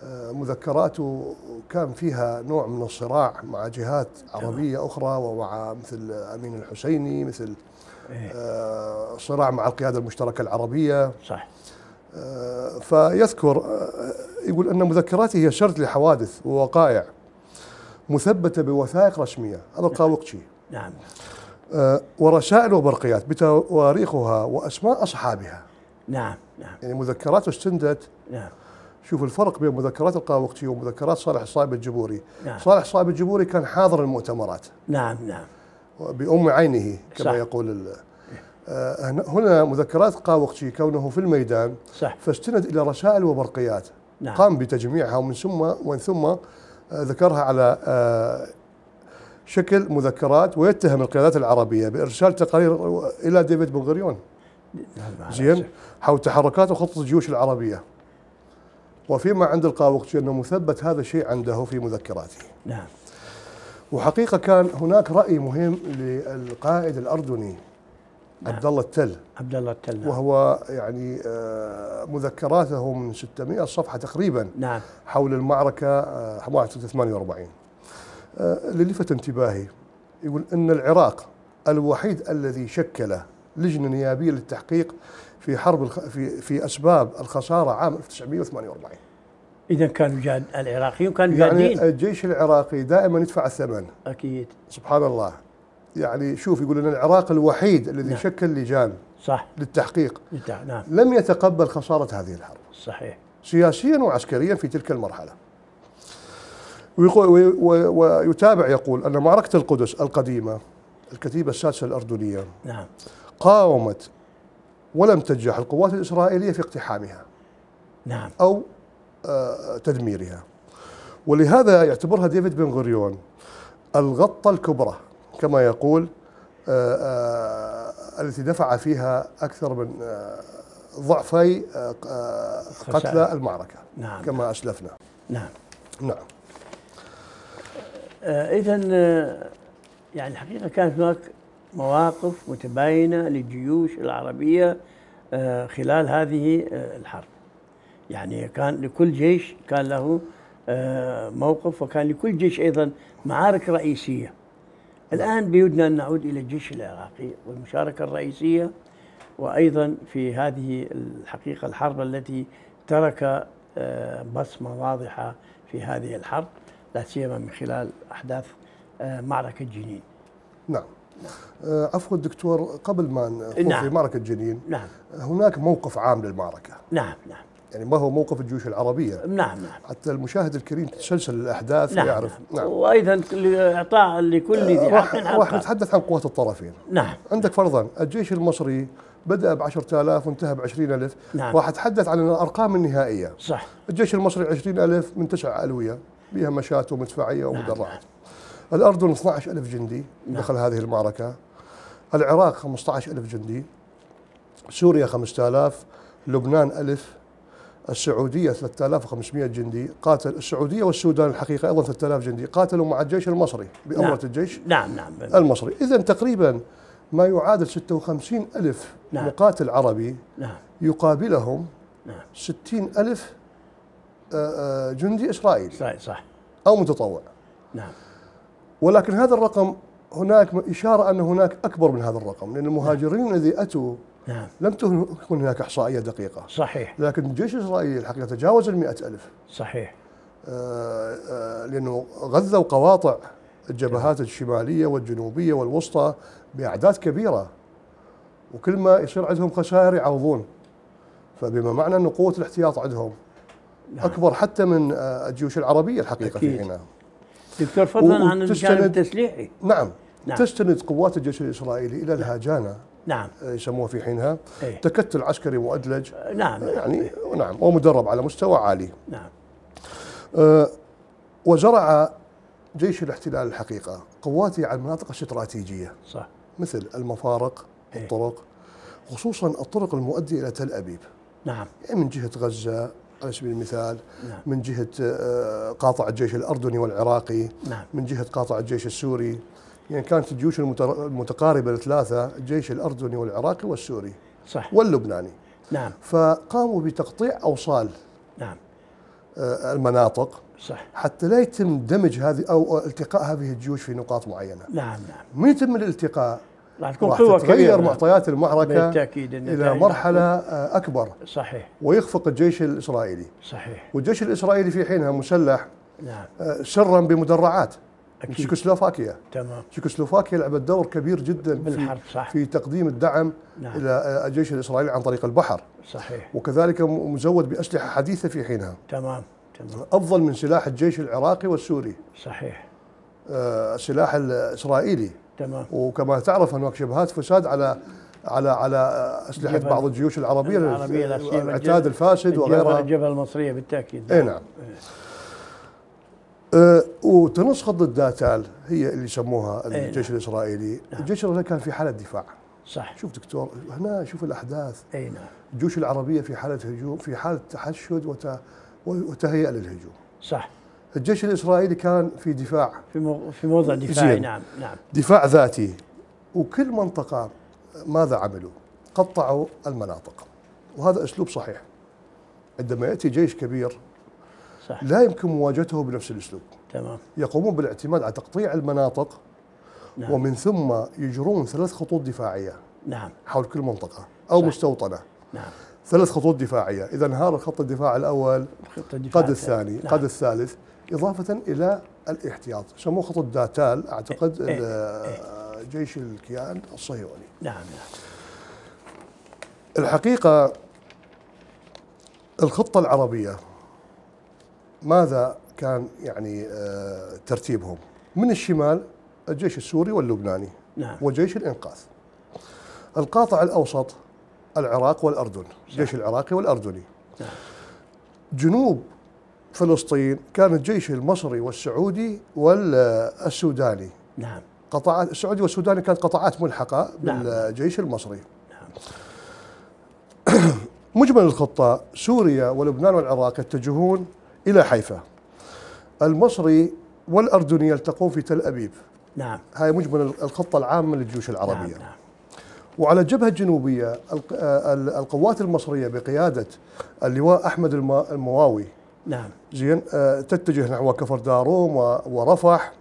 مذكراته كان فيها نوع من الصراع مع جهات عربية أخرى، ومع مثل أمين الحسيني، مثل آه صراع مع القيادة المشتركة العربية. صح. آه فيذكر آه يقول أن مذكراته هي سرد لحوادث ووقائع مثبتة بوثائق رسمية. هذا القاوقجي. نعم. آه ورسائل وبرقيات بتواريخها وأسماء أصحابها. نعم نعم. يعني مذكراته استندت. نعم. شوف الفرق بين مذكرات القاوقجي ومذكرات صالح الصايب الجبوري. نعم. صالح الصايب الجبوري كان حاضر المؤتمرات. نعم نعم. بأم عينه كما صح. يقول. آه هنا مذكرات قاوقجي كونه في الميدان. صح. فاستند إلى رسائل وبرقيات. نعم. قام بتجميعها ومن ثم ومن ثم آه ذكرها على آه شكل مذكرات، ويتهم القيادات العربية بإرسال تقارير إلى ديفيد بن غوريون زين حول تحركات وخطط الجيوش العربية. وفيما عند القاوقجي أنه مثبت هذا الشيء عنده في مذكراته. نعم. وحقيقة كان هناك رأي مهم للقائد الأردني نعم. عبد الله التل. عبد الله التل. نعم. وهو يعني مذكراته من ستمائة صفحة تقريبا. نعم. حول المعركة معركة ثمانية وأربعين. اللي لفت انتباهي يقول أن العراق الوحيد الذي شكل لجنة نيابية للتحقيق في حرب الخ... في في أسباب الخسارة عام ألف وتسعمائة وثمانية وأربعين. إذا كانوا جاد العراقيون كانوا يعني جادين. الجيش العراقي دائما يدفع الثمن. أكيد. سبحان الله. يعني شوف يقول أن العراق الوحيد الذي نعم. شكل لجان صح للتحقيق. نعم. لم يتقبل خسارة هذه الحرب. صحيح. سياسيا وعسكريا في تلك المرحلة. ويتابع يقول أن معركة القدس القديمة الكتيبة السادسة الأردنية نعم. قاومت ولم تنجح القوات الإسرائيلية في اقتحامها. نعم. أو تدميرها. ولهذا يعتبرها ديفيد بن غوريون الغطة الكبرى كما يقول، التي دفع فيها أكثر من ضعفي قتلى المعركة. نعم. كما أسلفنا. نعم. نعم. إذن يعني الحقيقة كانت هناك مواقف متباينة للجيوش العربية خلال هذه الحرب. يعني كان لكل جيش كان له موقف، وكان لكل جيش أيضا معارك رئيسية. الآن بيودنا أن نعود إلى الجيش العراقي والمشاركة الرئيسية، وأيضا في هذه الحقيقة الحرب التي ترك بصمة واضحة في هذه الحرب، لا سيما من خلال أحداث معركة جنين. نعم. نعم. عفوا دكتور، قبل ما ندخل نعم. في معركة جنين، نعم. هناك موقف عام للمعركة. نعم نعم. يعني ما هو موقف الجيوش العربية. نعم نعم. حتى المشاهد الكريم تسلسل الأحداث نعم. ويعرف. نعم. وأيضا إعطاء لكل ذي حق حقه. راح نتحدث عن قوات الطرفين. نعم. عندك فرضا الجيش المصري بدأ بعشرة آلاف وانتهى بعشرين ألف. نعم. راح أتحدث عن الأرقام النهائية. صح. الجيش المصري عشرين ألف من تسع ألوية بها مشاة ومدفعية ومدرعات. نعم. الأردن اثني عشر ألف جندي. نعم. دخل هذه المعركة. العراق خمسة عشر ألف جندي. سوريا خمسة آلاف. لبنان ألف. السعودية ثلاثة آلاف وخمسمائة جندي قاتل. السعودية والسودان الحقيقة أيضا ثلاثة آلاف جندي قاتلوا مع الجيش المصري بأمرة نعم. الجيش نعم نعم. المصري. إذا تقريبا ما يعادل ستة وخمسين ألف. نعم. مقاتل عربي. نعم. يقابلهم. نعم. ستين ألف جندي إسرائيلي. صحيح صح. أو متطوع. نعم. ولكن هذا الرقم هناك إشارة أن هناك أكبر من هذا الرقم، لأن المهاجرين نعم. الذي أتوا نعم. لم تكن هناك إحصائية دقيقة. صحيح. لكن الجيش الإسرائيلي الحقيقة تجاوز المئة ألف. صحيح. آه آه لأنه غذوا قواطع الجبهات الشمالية والجنوبية والوسطى بأعداد كبيرة، وكل ما يصير عندهم خسائر يعوضون، فبما معنى أن قوة الاحتياط عندهم نعم. أكبر حتى من آه الجيوش العربية الحقيقة أكيد. في حينها. دكتور فضلا عن الجانب التسليحي. نعم. نعم. تستند قوات الجيش الإسرائيلي إلى الهاجانة. نعم. يسموها في حينها ايه؟ تكتل عسكري مؤدلج. نعم. يعني ايه؟ نعم ومدرب على مستوى عالي. نعم. آه وزرع جيش الاحتلال الحقيقة قواته على المناطق الاستراتيجية. صح. مثل المفارق، ايه؟ الطرق، خصوصا الطرق المؤدية إلى تل أبيب. نعم. يعني من جهة غزة على سبيل المثال. نعم. من جهة آه قاطع الجيش الأردني والعراقي. نعم. من جهة قاطع الجيش السوري. يعني كانت الجيوش المتقاربة الثلاثة الجيش الأردني والعراقي والسوري. صح. واللبناني. نعم. فقاموا بتقطيع أوصال. نعم. المناطق صح، حتى لا يتم دمج هذه أو التقاء هذه الجيوش في نقاط معينة. نعم نعم. من يتم الالتقاء راح تكون راح قوة تتغير كبيرة معطيات المعركة بالتأكيد إلى مرحلة أكبر. صحيح. ويخفق الجيش الإسرائيلي. صحيح. والجيش الإسرائيلي في حينها مسلح نعم سرا بمدرعات أكيد. تشيكوسلوفاكيا. تمام. تشيكوسلوفاكيا لعبت دور كبير جدا بالحرب في, صح. في تقديم الدعم نعم. إلى الجيش الإسرائيلي عن طريق البحر. صحيح. وكذلك مزود بأسلحة حديثة في حينها. تمام تمام. أفضل من سلاح الجيش العراقي والسوري. صحيح. آه السلاح الإسرائيلي. تمام. وكما تعرف هناك شبهات فساد على على على أسلحة بعض الجيوش العربية العتاد الفاسد وغيرها. الجبهة المصرية بالتأكيد. اي نعم. أه وتنص خط الداتال هي اللي يسموها الجيش نعم. الإسرائيلي. نعم. الجيش الإسرائيلي كان في حالة دفاع. صح. شوف دكتور هنا شوف الأحداث. اي نعم. الجيوش العربية في حالة هجوم، في حالة تحشد وت... وتهيئة للهجوم. صح. الجيش الإسرائيلي كان في دفاع، في مو... في موضع دفاعي. نعم نعم. دفاع ذاتي. وكل منطقة ماذا عملوا؟ قطعوا المناطق، وهذا أسلوب صحيح. عندما يأتي جيش كبير صح. لا يمكن مواجهته بنفس الأسلوب. تمام. يقومون بالاعتماد على تقطيع المناطق. نعم. ومن ثم يجرون ثلاث خطوط دفاعية. نعم. حول كل منطقة أو صح. مستوطنة. نعم. ثلاث خطوط دفاعية، إذا انهار الخط الدفاع الأول قد الثاني. نعم. قد الثالث، إضافة إلى الاحتياط، يسموه خط الداتال أعتقد. إيه. إيه. جيش الكيان الصهيوني. نعم نعم. الحقيقة الخطة العربية ماذا كان يعني ترتيبهم؟ من الشمال الجيش السوري واللبناني. نعم. وجيش الإنقاذ. القاطع الأوسط العراق والأردن، الجيش العراقي والأردني. نعم. جنوب فلسطين كان الجيش المصري والسعودي والسوداني. نعم. قطاعات السعودي والسوداني كانت قطاعات ملحقة بالجيش المصري. نعم. مجمل الخطة سوريا ولبنان والعراق يتجهون إلى حيفا. المصري والأردني يلتقون في تل أبيب. نعم. هاي مجمل الخطة العامة للجيوش العربية. نعم. نعم. وعلى الجبهة الجنوبية القوات المصرية بقيادة اللواء أحمد المواوي. نعم. زين تتجه نحو كفر داروم ورفح.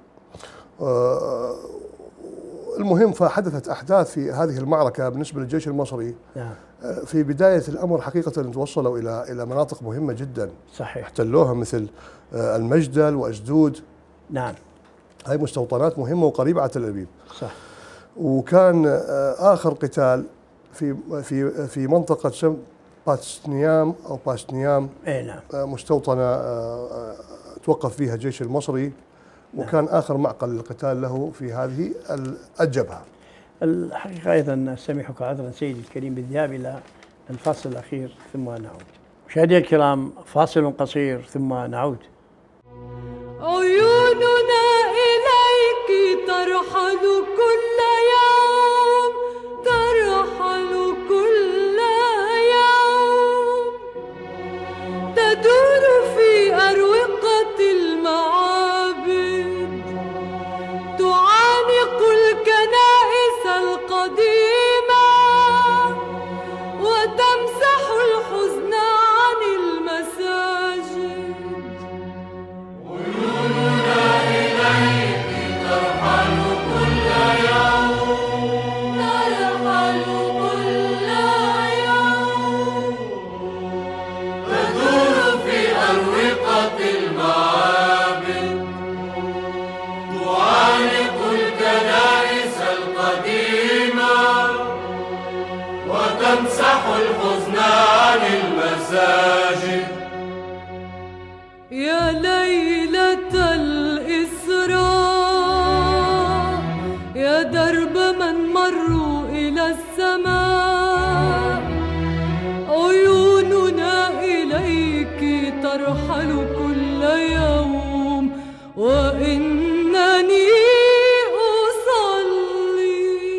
المهم فحدثت أحداث في هذه المعركة بالنسبة للجيش المصري. نعم. في بداية الأمر حقيقة توصلوا إلى إلى مناطق مهمة جدا. صحيح. احتلوها مثل المجدل وأسدود. نعم. هاي مستوطنات مهمة وقريبة على تل أبيب. صح. وكان آخر قتال في في في منطقة سم باتسنيام أو باسنيام. اي نعم. مستوطنة توقف فيها الجيش المصري. وكان نعم. آخر معقل للقتال له في هذه الجبهة. الحقيقة أيضا أستميحك عذرا سيدي الكريم بالذهاب إلى الفاصل الأخير ثم نعود. مشاهدينا الكرام فاصل قصير ثم نعود. عيوننا إليك ترحل كل يوم، ترحل كل يوم، تدور في أروقة المعابد، تعانق الكنائس القديمة وتمسح الحزن عن المساجد. عيوننا إليك ترحل كل يوم، ترحل كل يوم، تدور في أروقة المعابد، تعانق الكنائس القديمة وتمسح الحزن عن المساجد. يا ليلة الإسراء، يا درب من مروا إلى السماء، عيوننا إليك ترحل كل يوم، وإنني أصلي.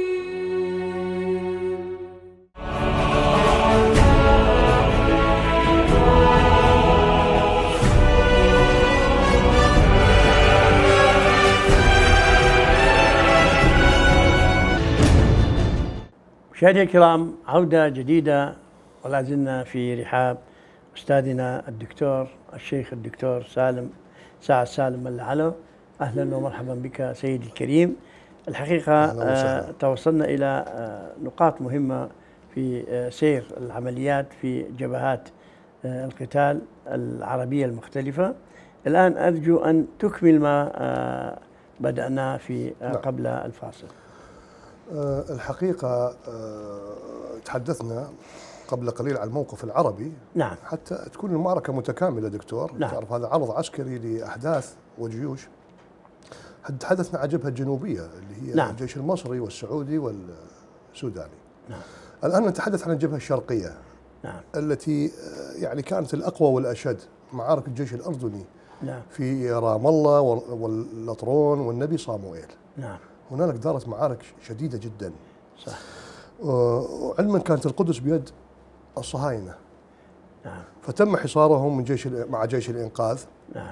مشاهدينا الكرام عودة جديدة ولا زلنا في رحاب أستاذنا الدكتور الشيخ الدكتور سالم سعد سالم اللعلو. أهلا ومرحبا بك سيدي الكريم. الحقيقة آه توصلنا إلى آه نقاط مهمة في آه سير العمليات في جبهات آه القتال العربية المختلفة. الآن أرجو أن تكمل ما آه بدأنا في آه قبل الفاصل. آه الحقيقة آه تحدثنا قبل قليل عن الموقف العربي. نعم. حتى تكون المعركة متكاملة دكتور. نعم. تعرف هذا عرض عسكري لأحداث وجيوش. تحدثنا عن الجبهة الجنوبية اللي هي نعم. الجيش المصري والسعودي والسوداني. نعم. الآن نتحدث عن الجبهة الشرقية. نعم. التي يعني كانت الأقوى والأشد، معارك الجيش الأردني. نعم. في رام الله واللطرون والنبي صاموئيل. نعم. هنالك دارت معارك شديدة جدا. صح. وعلما كانت القدس بيد الصهاينة. نعم. فتم حصارهم من جيش مع جيش الإنقاذ. نعم.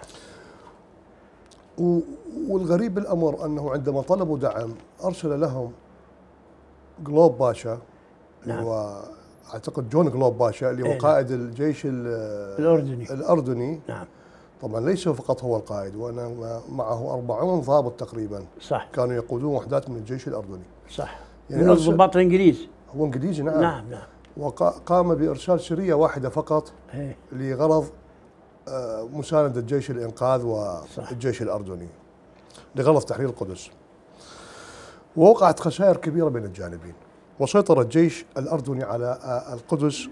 والغريب الأمر أنه عندما طلبوا دعم أرسل لهم جلوب باشا. نعم. وأعتقد جون جلوب باشا اللي هو قائد الجيش الأردني. الأردني. نعم. طبعا ليس فقط هو القائد، وأنا معه أربعون ضابط تقريبا. صح. كانوا يقودون وحدات من الجيش الأردني. صح. يعني من الضباط الإنجليز. هو إنجليزي نعم. نعم نعم. وقام بإرسال سرية واحدة فقط هي. لغرض مساندة جيش الإنقاذ والجيش صح. الأردني لغرض تحرير القدس. ووقعت خسائر كبيرة بين الجانبين، وسيطر الجيش الأردني على القدس،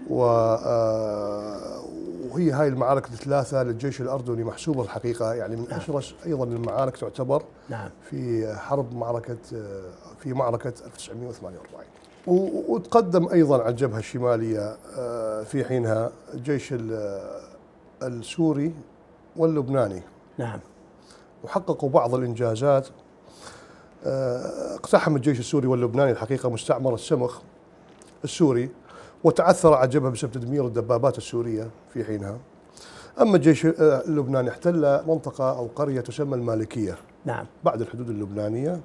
وهي هاي المعارك الثلاثة للجيش الأردني محسوبة الحقيقة، يعني من أشرس أيضا المعارك تعتبر. نعم. في حرب معركة في معركة ألف وتسعمئة وثمانية وأربعين. وتقدم أيضا على الجبهة الشمالية في حينها الجيش السوري واللبناني. نعم. وحققوا بعض الإنجازات. اقتحم الجيش السوري واللبناني الحقيقة مستعمرة سمخ السوري، وتعثر على الجبهة بسبب تدمير الدبابات السورية في حينها. أما الجيش اللبناني احتل منطقة أو قرية تسمى المالكية. نعم. بعد الحدود اللبنانية.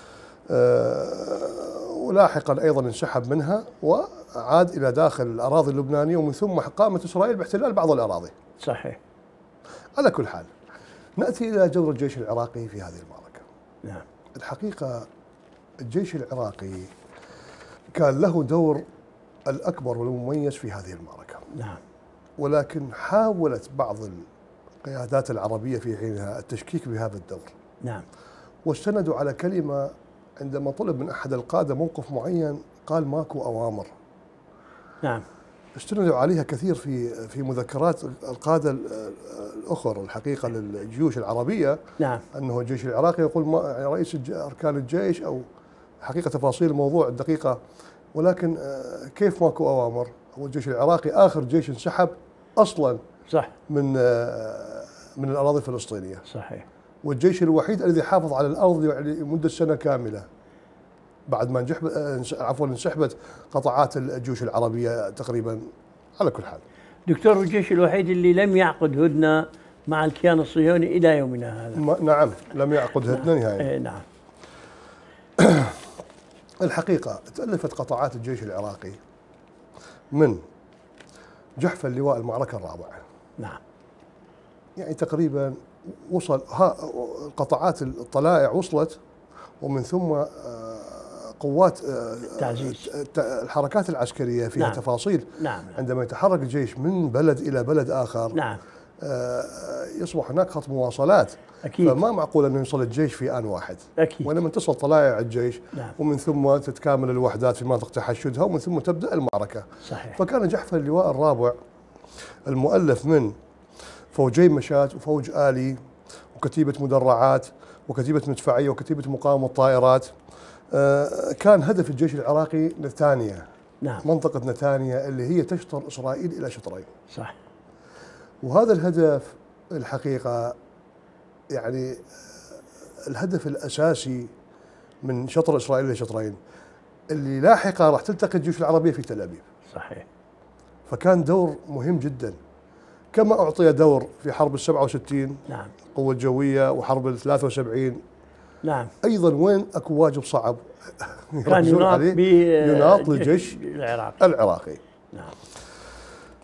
ولاحقا أيضا انسحب منها وعاد إلى داخل الأراضي اللبنانية، ومن ثم قامت إسرائيل باحتلال بعض الأراضي. صحيح. على كل حال نأتي إلى جور الجيش العراقي في هذه المعركة. نعم. الحقيقة الجيش العراقي كان له دور الأكبر والمميز في هذه المعركة. نعم. ولكن حاولت بعض القيادات العربية في حينها التشكيك بهذا الدور. نعم. واستندوا على كلمة عندما طلب من أحد القادة موقف معين قال ماكو أوامر. نعم. استندوا عليها كثير في في مذكرات القادة الأخر الحقيقة للجيوش العربية. نعم. أنه الجيش العراقي يقول ما رئيس أركان الجيش أو حقيقة تفاصيل الموضوع الدقيقة، ولكن كيف ماكو أوامر؟ هو الجيش العراقي آخر جيش انسحب أصلا صح من من الأراضي الفلسطينية. صحيح. والجيش الوحيد الذي حافظ على الأرض لمدة سنة كاملة بعد ما انجحب عفوا انسحبت قطاعات الجيوش العربية تقريبا. على كل حال دكتور، الجيش الوحيد اللي لم يعقد هدنة مع الكيان الصهيوني إلى يومنا هذا. نعم، لم يعقد هدنة نهائيا. نعم. الحقيقة تألفت قطاعات الجيش العراقي من جحفل اللواء المعركة الرابعة. نعم. يعني تقريبا وصل ها قطاعات الطلائع وصلت، ومن ثم قوات تعزيز الحركات العسكرية فيها نعم. تفاصيل. نعم. عندما يتحرك الجيش من بلد إلى بلد آخر نعم. يصبح هناك خط مواصلات. أكيد. فما معقول أن يوصل الجيش في آن واحد. أكيد. وإنما تصل طلائع الجيش. نعم. ومن ثم تتكامل الوحدات في مناطق تحشدها، ومن ثم تبدأ المعركة. صحيح. فكان جحفل اللواء الرابع المؤلف من فوجي مشاة وفوج آلي وكتيبة مدرعات وكتيبة مدفعية وكتيبة مقاومة طائرات. كان هدف الجيش العراقي نتانيا. نعم. منطقة نتانيا اللي هي تشطر إسرائيل إلى شطرين. صح. وهذا الهدف الحقيقة يعني الهدف الأساسي من شطر إسرائيل إلى شطرين اللي لاحقا راح تلتقي الجيوش العربية في تل أبيب. صحيح. فكان دور مهم جدا، كما أعطي دور في حرب السبعة وستين. نعم. القوة الجوية وحرب الثلاثة وسبعين. نعم. أيضا وين أكو واجب صعب كان يناط يناط للجيش العراقي. العراقي. نعم.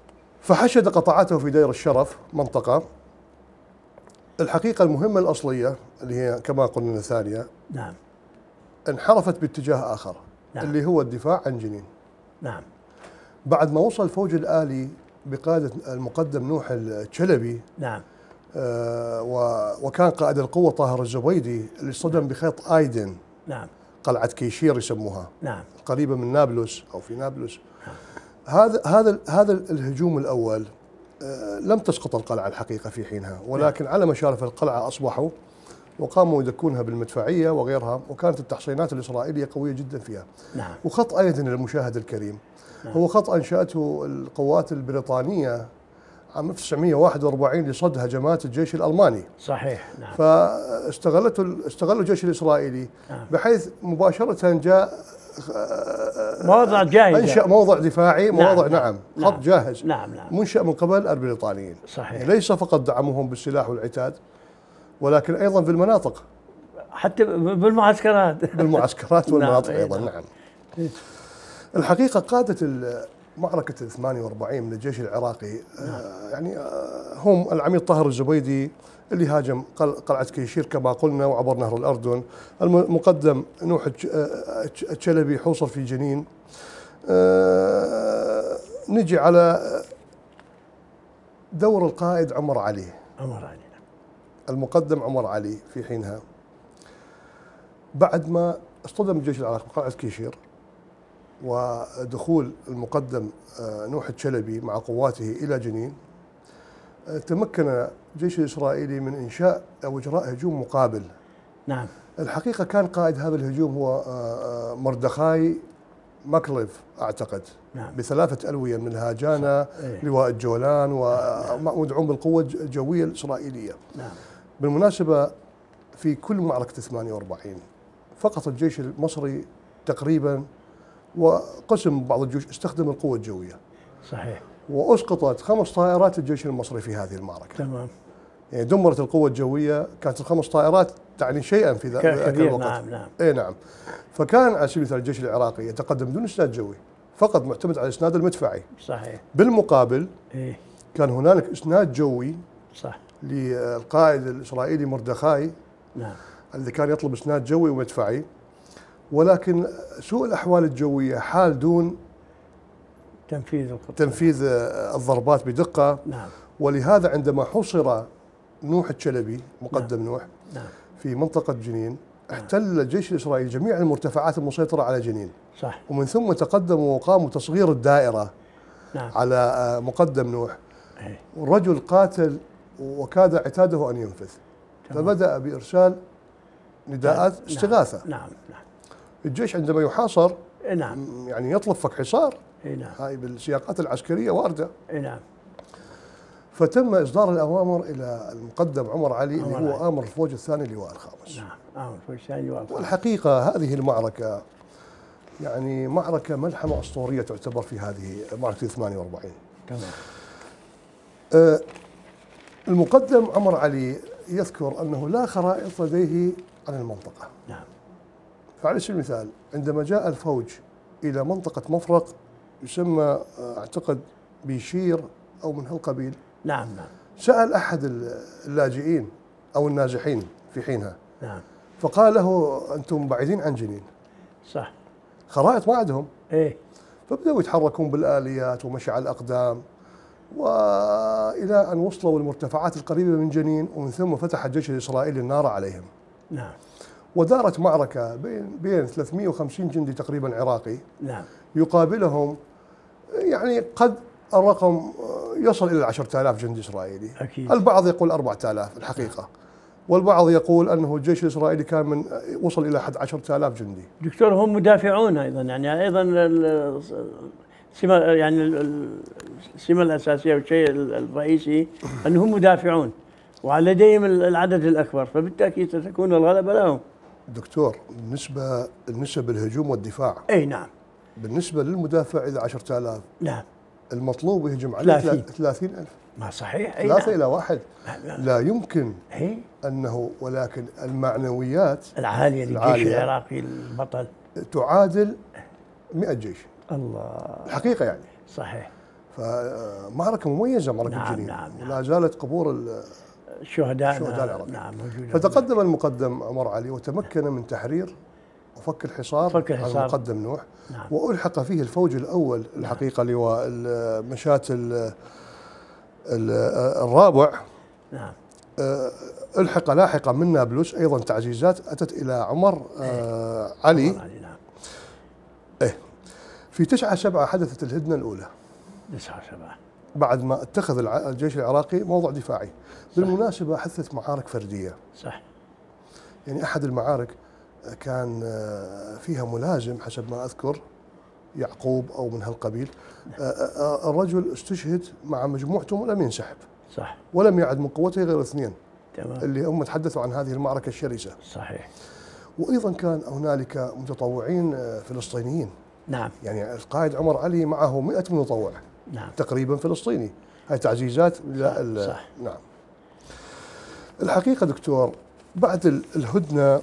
فحشد قطعاته في دير الشرف منطقة. الحقيقة المهمة الأصلية اللي هي كما قلنا الثانية نعم انحرفت باتجاه آخر نعم. اللي هو الدفاع عن جنين. نعم. بعد ما وصل الفوج الآلي بقيادة المقدم نوح الشلبي نعم آه وكان قائد القوة طاهر الزبيدي اللي اصطدم بخيط آيدن، نعم، قلعة كيشير يسموها، نعم، قريبة من نابلس أو في نابلس. نعم. هذا هذا هذا الهجوم الأول آه لم تسقط القلعة الحقيقة في حينها، ولكن نعم. على مشارف القلعة أصبحوا وقاموا يدكونها بالمدفعية وغيرها، وكانت التحصينات الإسرائيلية قوية جدا فيها. نعم. وخط آيدن للمشاهد الكريم نعم. هو خط أنشأته القوات البريطانية عام ألف وتسعمئة وواحد وأربعين لصد هجمات الجيش الألماني. صحيح. نعم. فاستغلته استغلوا الجيش الإسرائيلي نعم. بحيث مباشرة جاء موضع جاهز، أنشأ موضع دفاعي، موضع نعم, نعم. خط جاهز نعم. نعم. منشأ من قبل البريطانيين. صحيح. ليس فقط دعمهم بالسلاح والعتاد، ولكن أيضا في المناطق، حتى بالمعسكرات بالمعسكرات والمناطق نعم. أيضا نعم. الحقيقة قادة معركة ثمانية وأربعين من الجيش العراقي نعم. آه يعني آه هم العميد طاهر الزبيدي اللي هاجم قلعة كيشير كما قلنا وعبر نهر الأردن، المقدم نوح الشلبي حوصل في جنين. آه نجي على دور القائد عمر علي. عمر علي المقدم عمر علي في حينها بعد ما اصطدم الجيش العراقي بقلعة كيشير ودخول المقدم نوح الشلبي مع قواته إلى جنين، تمكن الجيش الإسرائيلي من إنشاء أو إجراء هجوم مقابل. نعم. الحقيقة كان قائد هذا الهجوم هو مردخاي ماكليف أعتقد. نعم. بثلاثة ألوية من الهاجانة إيه؟ لواء الجولان ومدعوم بالقوة الجوية الإسرائيلية. نعم. بالمناسبة في كل معركة ثمانية وأربعين فقط الجيش المصري تقريبا وقسم بعض الجيوش استخدم القوة الجوية. صحيح. وأسقطت خمس طائرات الجيش المصري في هذه المعركة. تمام. يعني دمرت القوة الجوية، كانت الخمس طائرات تعني شيئا في ذاك الوقت. نعم نعم. اي نعم. فكان على سبيل المثال الجيش العراقي يتقدم بدون اسناد جوي، فقط معتمد على الاسناد المدفعي. صحيح. بالمقابل إيه؟ كان هنالك اسناد جوي صح للقائد الإسرائيلي مردخاي. نعم. الذي كان يطلب اسناد جوي ومدفعي، ولكن سوء الأحوال الجوية حال دون تنفيذ الخطة. تنفيذ الضربات بدقة. نعم. ولهذا عندما حصر نوح الشلبي مقدم نعم. نوح نعم. في منطقة جنين احتل الجيش الإسرائيلي جميع المرتفعات المسيطرة على جنين. صح. ومن ثم تقدموا وقاموا تصغير الدائرة نعم. على مقدم نوح. أيه. والرجل قاتل وكاد عتاده أن ينفذ. تمام. فبدأ بإرسال نداءات نعم. استغاثة. نعم. نعم. الجيش عندما يحاصر نعم. يعني يطلب فك حصار. نعم. هاي بالسياقات العسكرية واردة. نعم. فتم إصدار الأوامر إلى المقدم عمر علي اللي هو آمر الفوج الثاني اللواء الخامس. نعم. آمر الفوج الثاني اللواء الخامس. والحقيقة هذه المعركة يعني معركة ملحمة أسطورية تعتبر في هذه معركة ثمانية وأربعين. تمام. آه المقدم عمر علي يذكر أنه لا خرائط لديه عن المنطقة. نعم. فعلى سبيل المثال عندما جاء الفوج إلى منطقة مفرق يسمى أعتقد بيشير أو من هالقبيل. نعم نعم. سأل أحد اللاجئين أو النازحين في حينها. نعم. فقال له أنتم بعيدين عن جنين. صح. خرائط ما عندهم. إيه. فبدأوا يتحركون بالآليات ومشي على الأقدام وإلى أن وصلوا للمرتفعات القريبة من جنين، ومن ثم فتح الجيش الإسرائيلي النار عليهم. نعم. ودارت معركة بين بين ثلاثمئة وخمسين جندي تقريبا عراقي. نعم. يقابلهم يعني قد الرقم يصل إلى عشرة آلاف جندي إسرائيلي. أكيد. البعض يقول أربعة آلاف الحقيقة، والبعض يقول أنه الجيش الإسرائيلي كان من وصل إلى حد عشرة آلاف جندي. دكتور هم مدافعون أيضا، يعني أيضا السمة يعني السمة الأساسية والشيء الرئيسي أنهم مدافعون ولديهم العدد الأكبر، فبالتأكيد ستكون الغلبة لهم. دكتور بالنسبة النسب الهجوم والدفاع. أي نعم. بالنسبة للمدافع إذا عشرة آلاف. نعم. المطلوب يهجم عليه ثلاثين ألف. ما صحيح. أي ثلاثة نعم. إلى واحد. لا يمكن. أي. أنه ولكن المعنويات العالية للجيش العراقي البطل تعادل مئة جيش. الله. الحقيقة يعني. صحيح. فمعركة مميزة معركة نعم جنين، نعم نعم. ولا زالت قبور الشهداء الشهداء العرب. نعم موجودة. فتقدم المقدم عمر علي وتمكن من تحرير وفك الحصار, فك الحصار. عن المقدم نوح. نعم. وألحق فيه الفوج الأول الحقيقة لواء مشاة الرابع. نعم. ألحق لاحقا من نابلس أيضا تعزيزات أتت إلى عمر آه علي. عمر علي نعم. إيه في تسعة سبعة حدثت الهدنة الأولى. تسعة سبعة بعد ما اتخذ الجيش العراقي موضع دفاعي. بالمناسبة حدثت معارك فردية. صح. يعني أحد المعارك كان فيها ملازم حسب ما أذكر يعقوب أو من هالقبيل. الرجل استشهد مع مجموعته ولم ينسحب. صح. ولم يعد من قوته غير اثنين. تمام. اللي هم تحدثوا عن هذه المعركة الشرسة. صحيح. وأيضا كان هنالك متطوعين فلسطينيين. نعم. يعني القائد عمر علي معه مئة متطوع. نعم. تقريبا فلسطيني. هاي تعزيزات. صح. صح. نعم. الحقيقة دكتور بعد الهدنة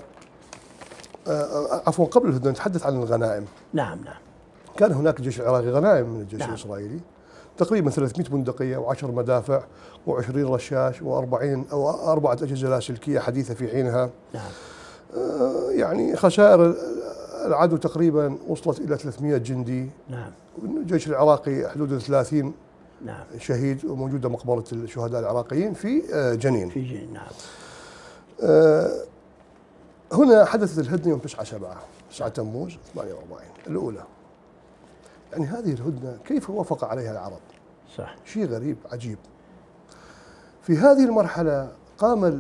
عفوا قبل الهدنة نتحدث عن الغنائم. نعم نعم. كان هناك الجيش العراقي غنائم من الجيش نعم. الإسرائيلي تقريبا ثلاثمئة بندقية وعشر مدافع وعشرين رشاش وأربعين أو أربعة أجهزة لاسلكية حديثة في حينها. نعم. آه يعني خسائر العدو تقريبا وصلت إلى ثلاثمئة جندي. نعم. الجيش العراقي حدود ثلاثين. نعم. شهيد، وموجودة مقبرة الشهداء العراقيين في جنين. في جنين نعم. آه هنا حدثت الهدنة يوم تسعة سبعة تسعة تموز ثمانية وأربعين الأولى. يعني هذه الهدنة كيف وافق عليها العرب؟ صح. شيء غريب عجيب. في هذه المرحلة قام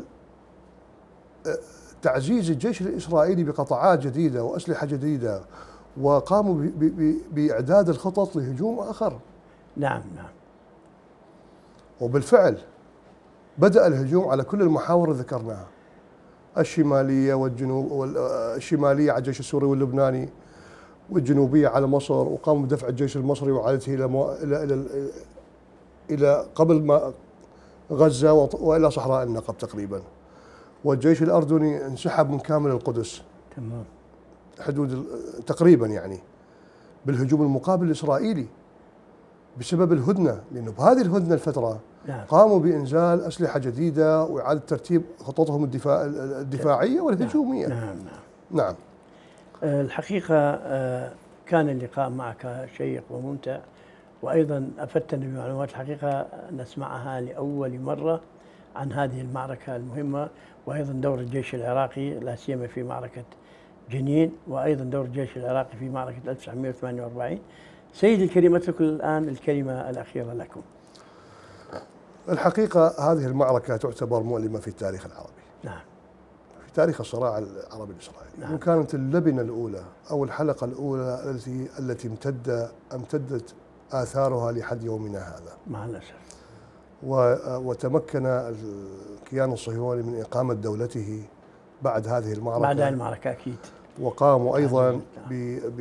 تعزيز الجيش الإسرائيلي بقطاعات جديدة وأسلحة جديدة، وقاموا بإعداد الخطط لهجوم آخر. نعم نعم. وبالفعل بدأ الهجوم على كل المحاور اللي ذكرناها، الشمالية والجنوب، والشمالية على الجيش السوري واللبناني، والجنوبية على مصر، وقاموا بدفع الجيش المصري وعادته إلى مو... إلى إلى إلى قبل ما غزة وإلى صحراء النقب تقريبا. والجيش الأردني انسحب من كامل القدس. تمام. حدود تقريبا يعني بالهجوم المقابل الإسرائيلي بسبب الهدنة، لأنه بهذه الهدنة الفترة نعم. قاموا بإنزال أسلحة جديدة وإعادة ترتيب خططهم الدفاع الدفاعية والهجومية. نعم نعم. نعم. الحقيقة كان اللقاء معك شيق وممتع، وأيضا أفدتنا بمعلومات الحقيقة نسمعها لأول مرة عن هذه المعركة المهمة، وأيضا دور الجيش العراقي لا سيما في معركة جنين، وأيضا دور الجيش العراقي في معركة ألف وتسعمئة وثمانية وأربعين. سيدي الكريم أترك الآن الكلمة الأخيرة لكم. الحقيقة هذه المعركة تعتبر مؤلمة في التاريخ العربي. نعم. في تاريخ الصراع العربي الإسرائيلي. نعم. وكانت اللبنة الأولى أو الحلقة الأولى التي التي امتد امتدت آثارها لحد يومنا هذا. مع الأسف. وتمكن الكيان الصهيوني من إقامة دولته بعد هذه المعركة. بعد هذه المعركة أكيد. وقاموا أيضا ب ب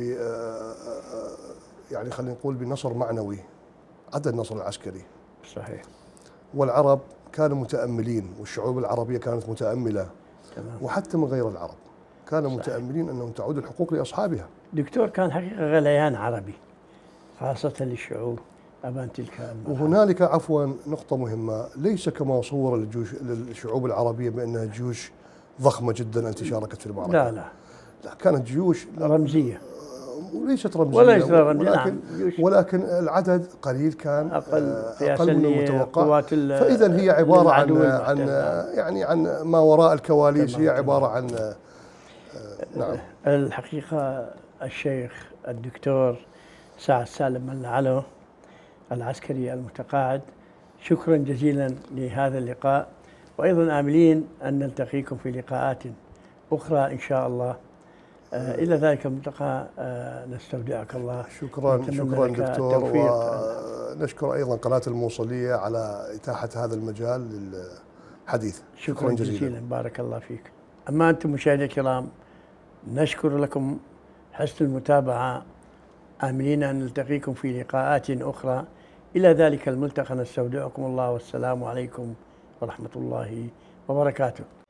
يعني خلينا نقول بنصر معنوي عدا النصر العسكري. صحيح. والعرب كانوا متأملين، والشعوب العربية كانت متأملة. تمام. وحتى من غير العرب كانوا صحيح. متأملين أنهم تعود الحقوق لأصحابها. دكتور، كان حقيقة غليان عربي خاصة للشعوب أبان تلك المرحلة. وهنالك عفوا نقطة مهمة، ليس كما صور للجيوش للشعوب العربية بأنها جيوش ضخمة جدا التي شاركت في المعركة. لا لا لا، كانت جيوش رمزية، وليست رمزية وليست رمزية، ولكن, نعم. ولكن العدد قليل كان أقل, أقل من المتوقع. فإذا هي عبارة عن عن يعني عن ما وراء الكواليس. هي عبارة عن نعم. الحقيقة الشيخ الدكتور سعد سالم ملعلو العسكري المتقاعد، شكرا جزيلا لهذا اللقاء، وأيضا آملين أن نلتقيكم في لقاءات أخرى إن شاء الله. آه إلى ذلك الملتقى آه نستودعك الله. شكرا شكرا دكتور، ونشكر أيضا قناة الموصلية على إتاحة هذا المجال للحديث. شكرا, شكرا جزيلا. جزيلا بارك الله فيك. أما أنتم مشاهدي الكرام، نشكر لكم حسن المتابعة، آملين أن نلتقيكم في لقاءات أخرى. إلى ذلك الملتقى نستودعكم الله، والسلام عليكم ورحمة الله وبركاته.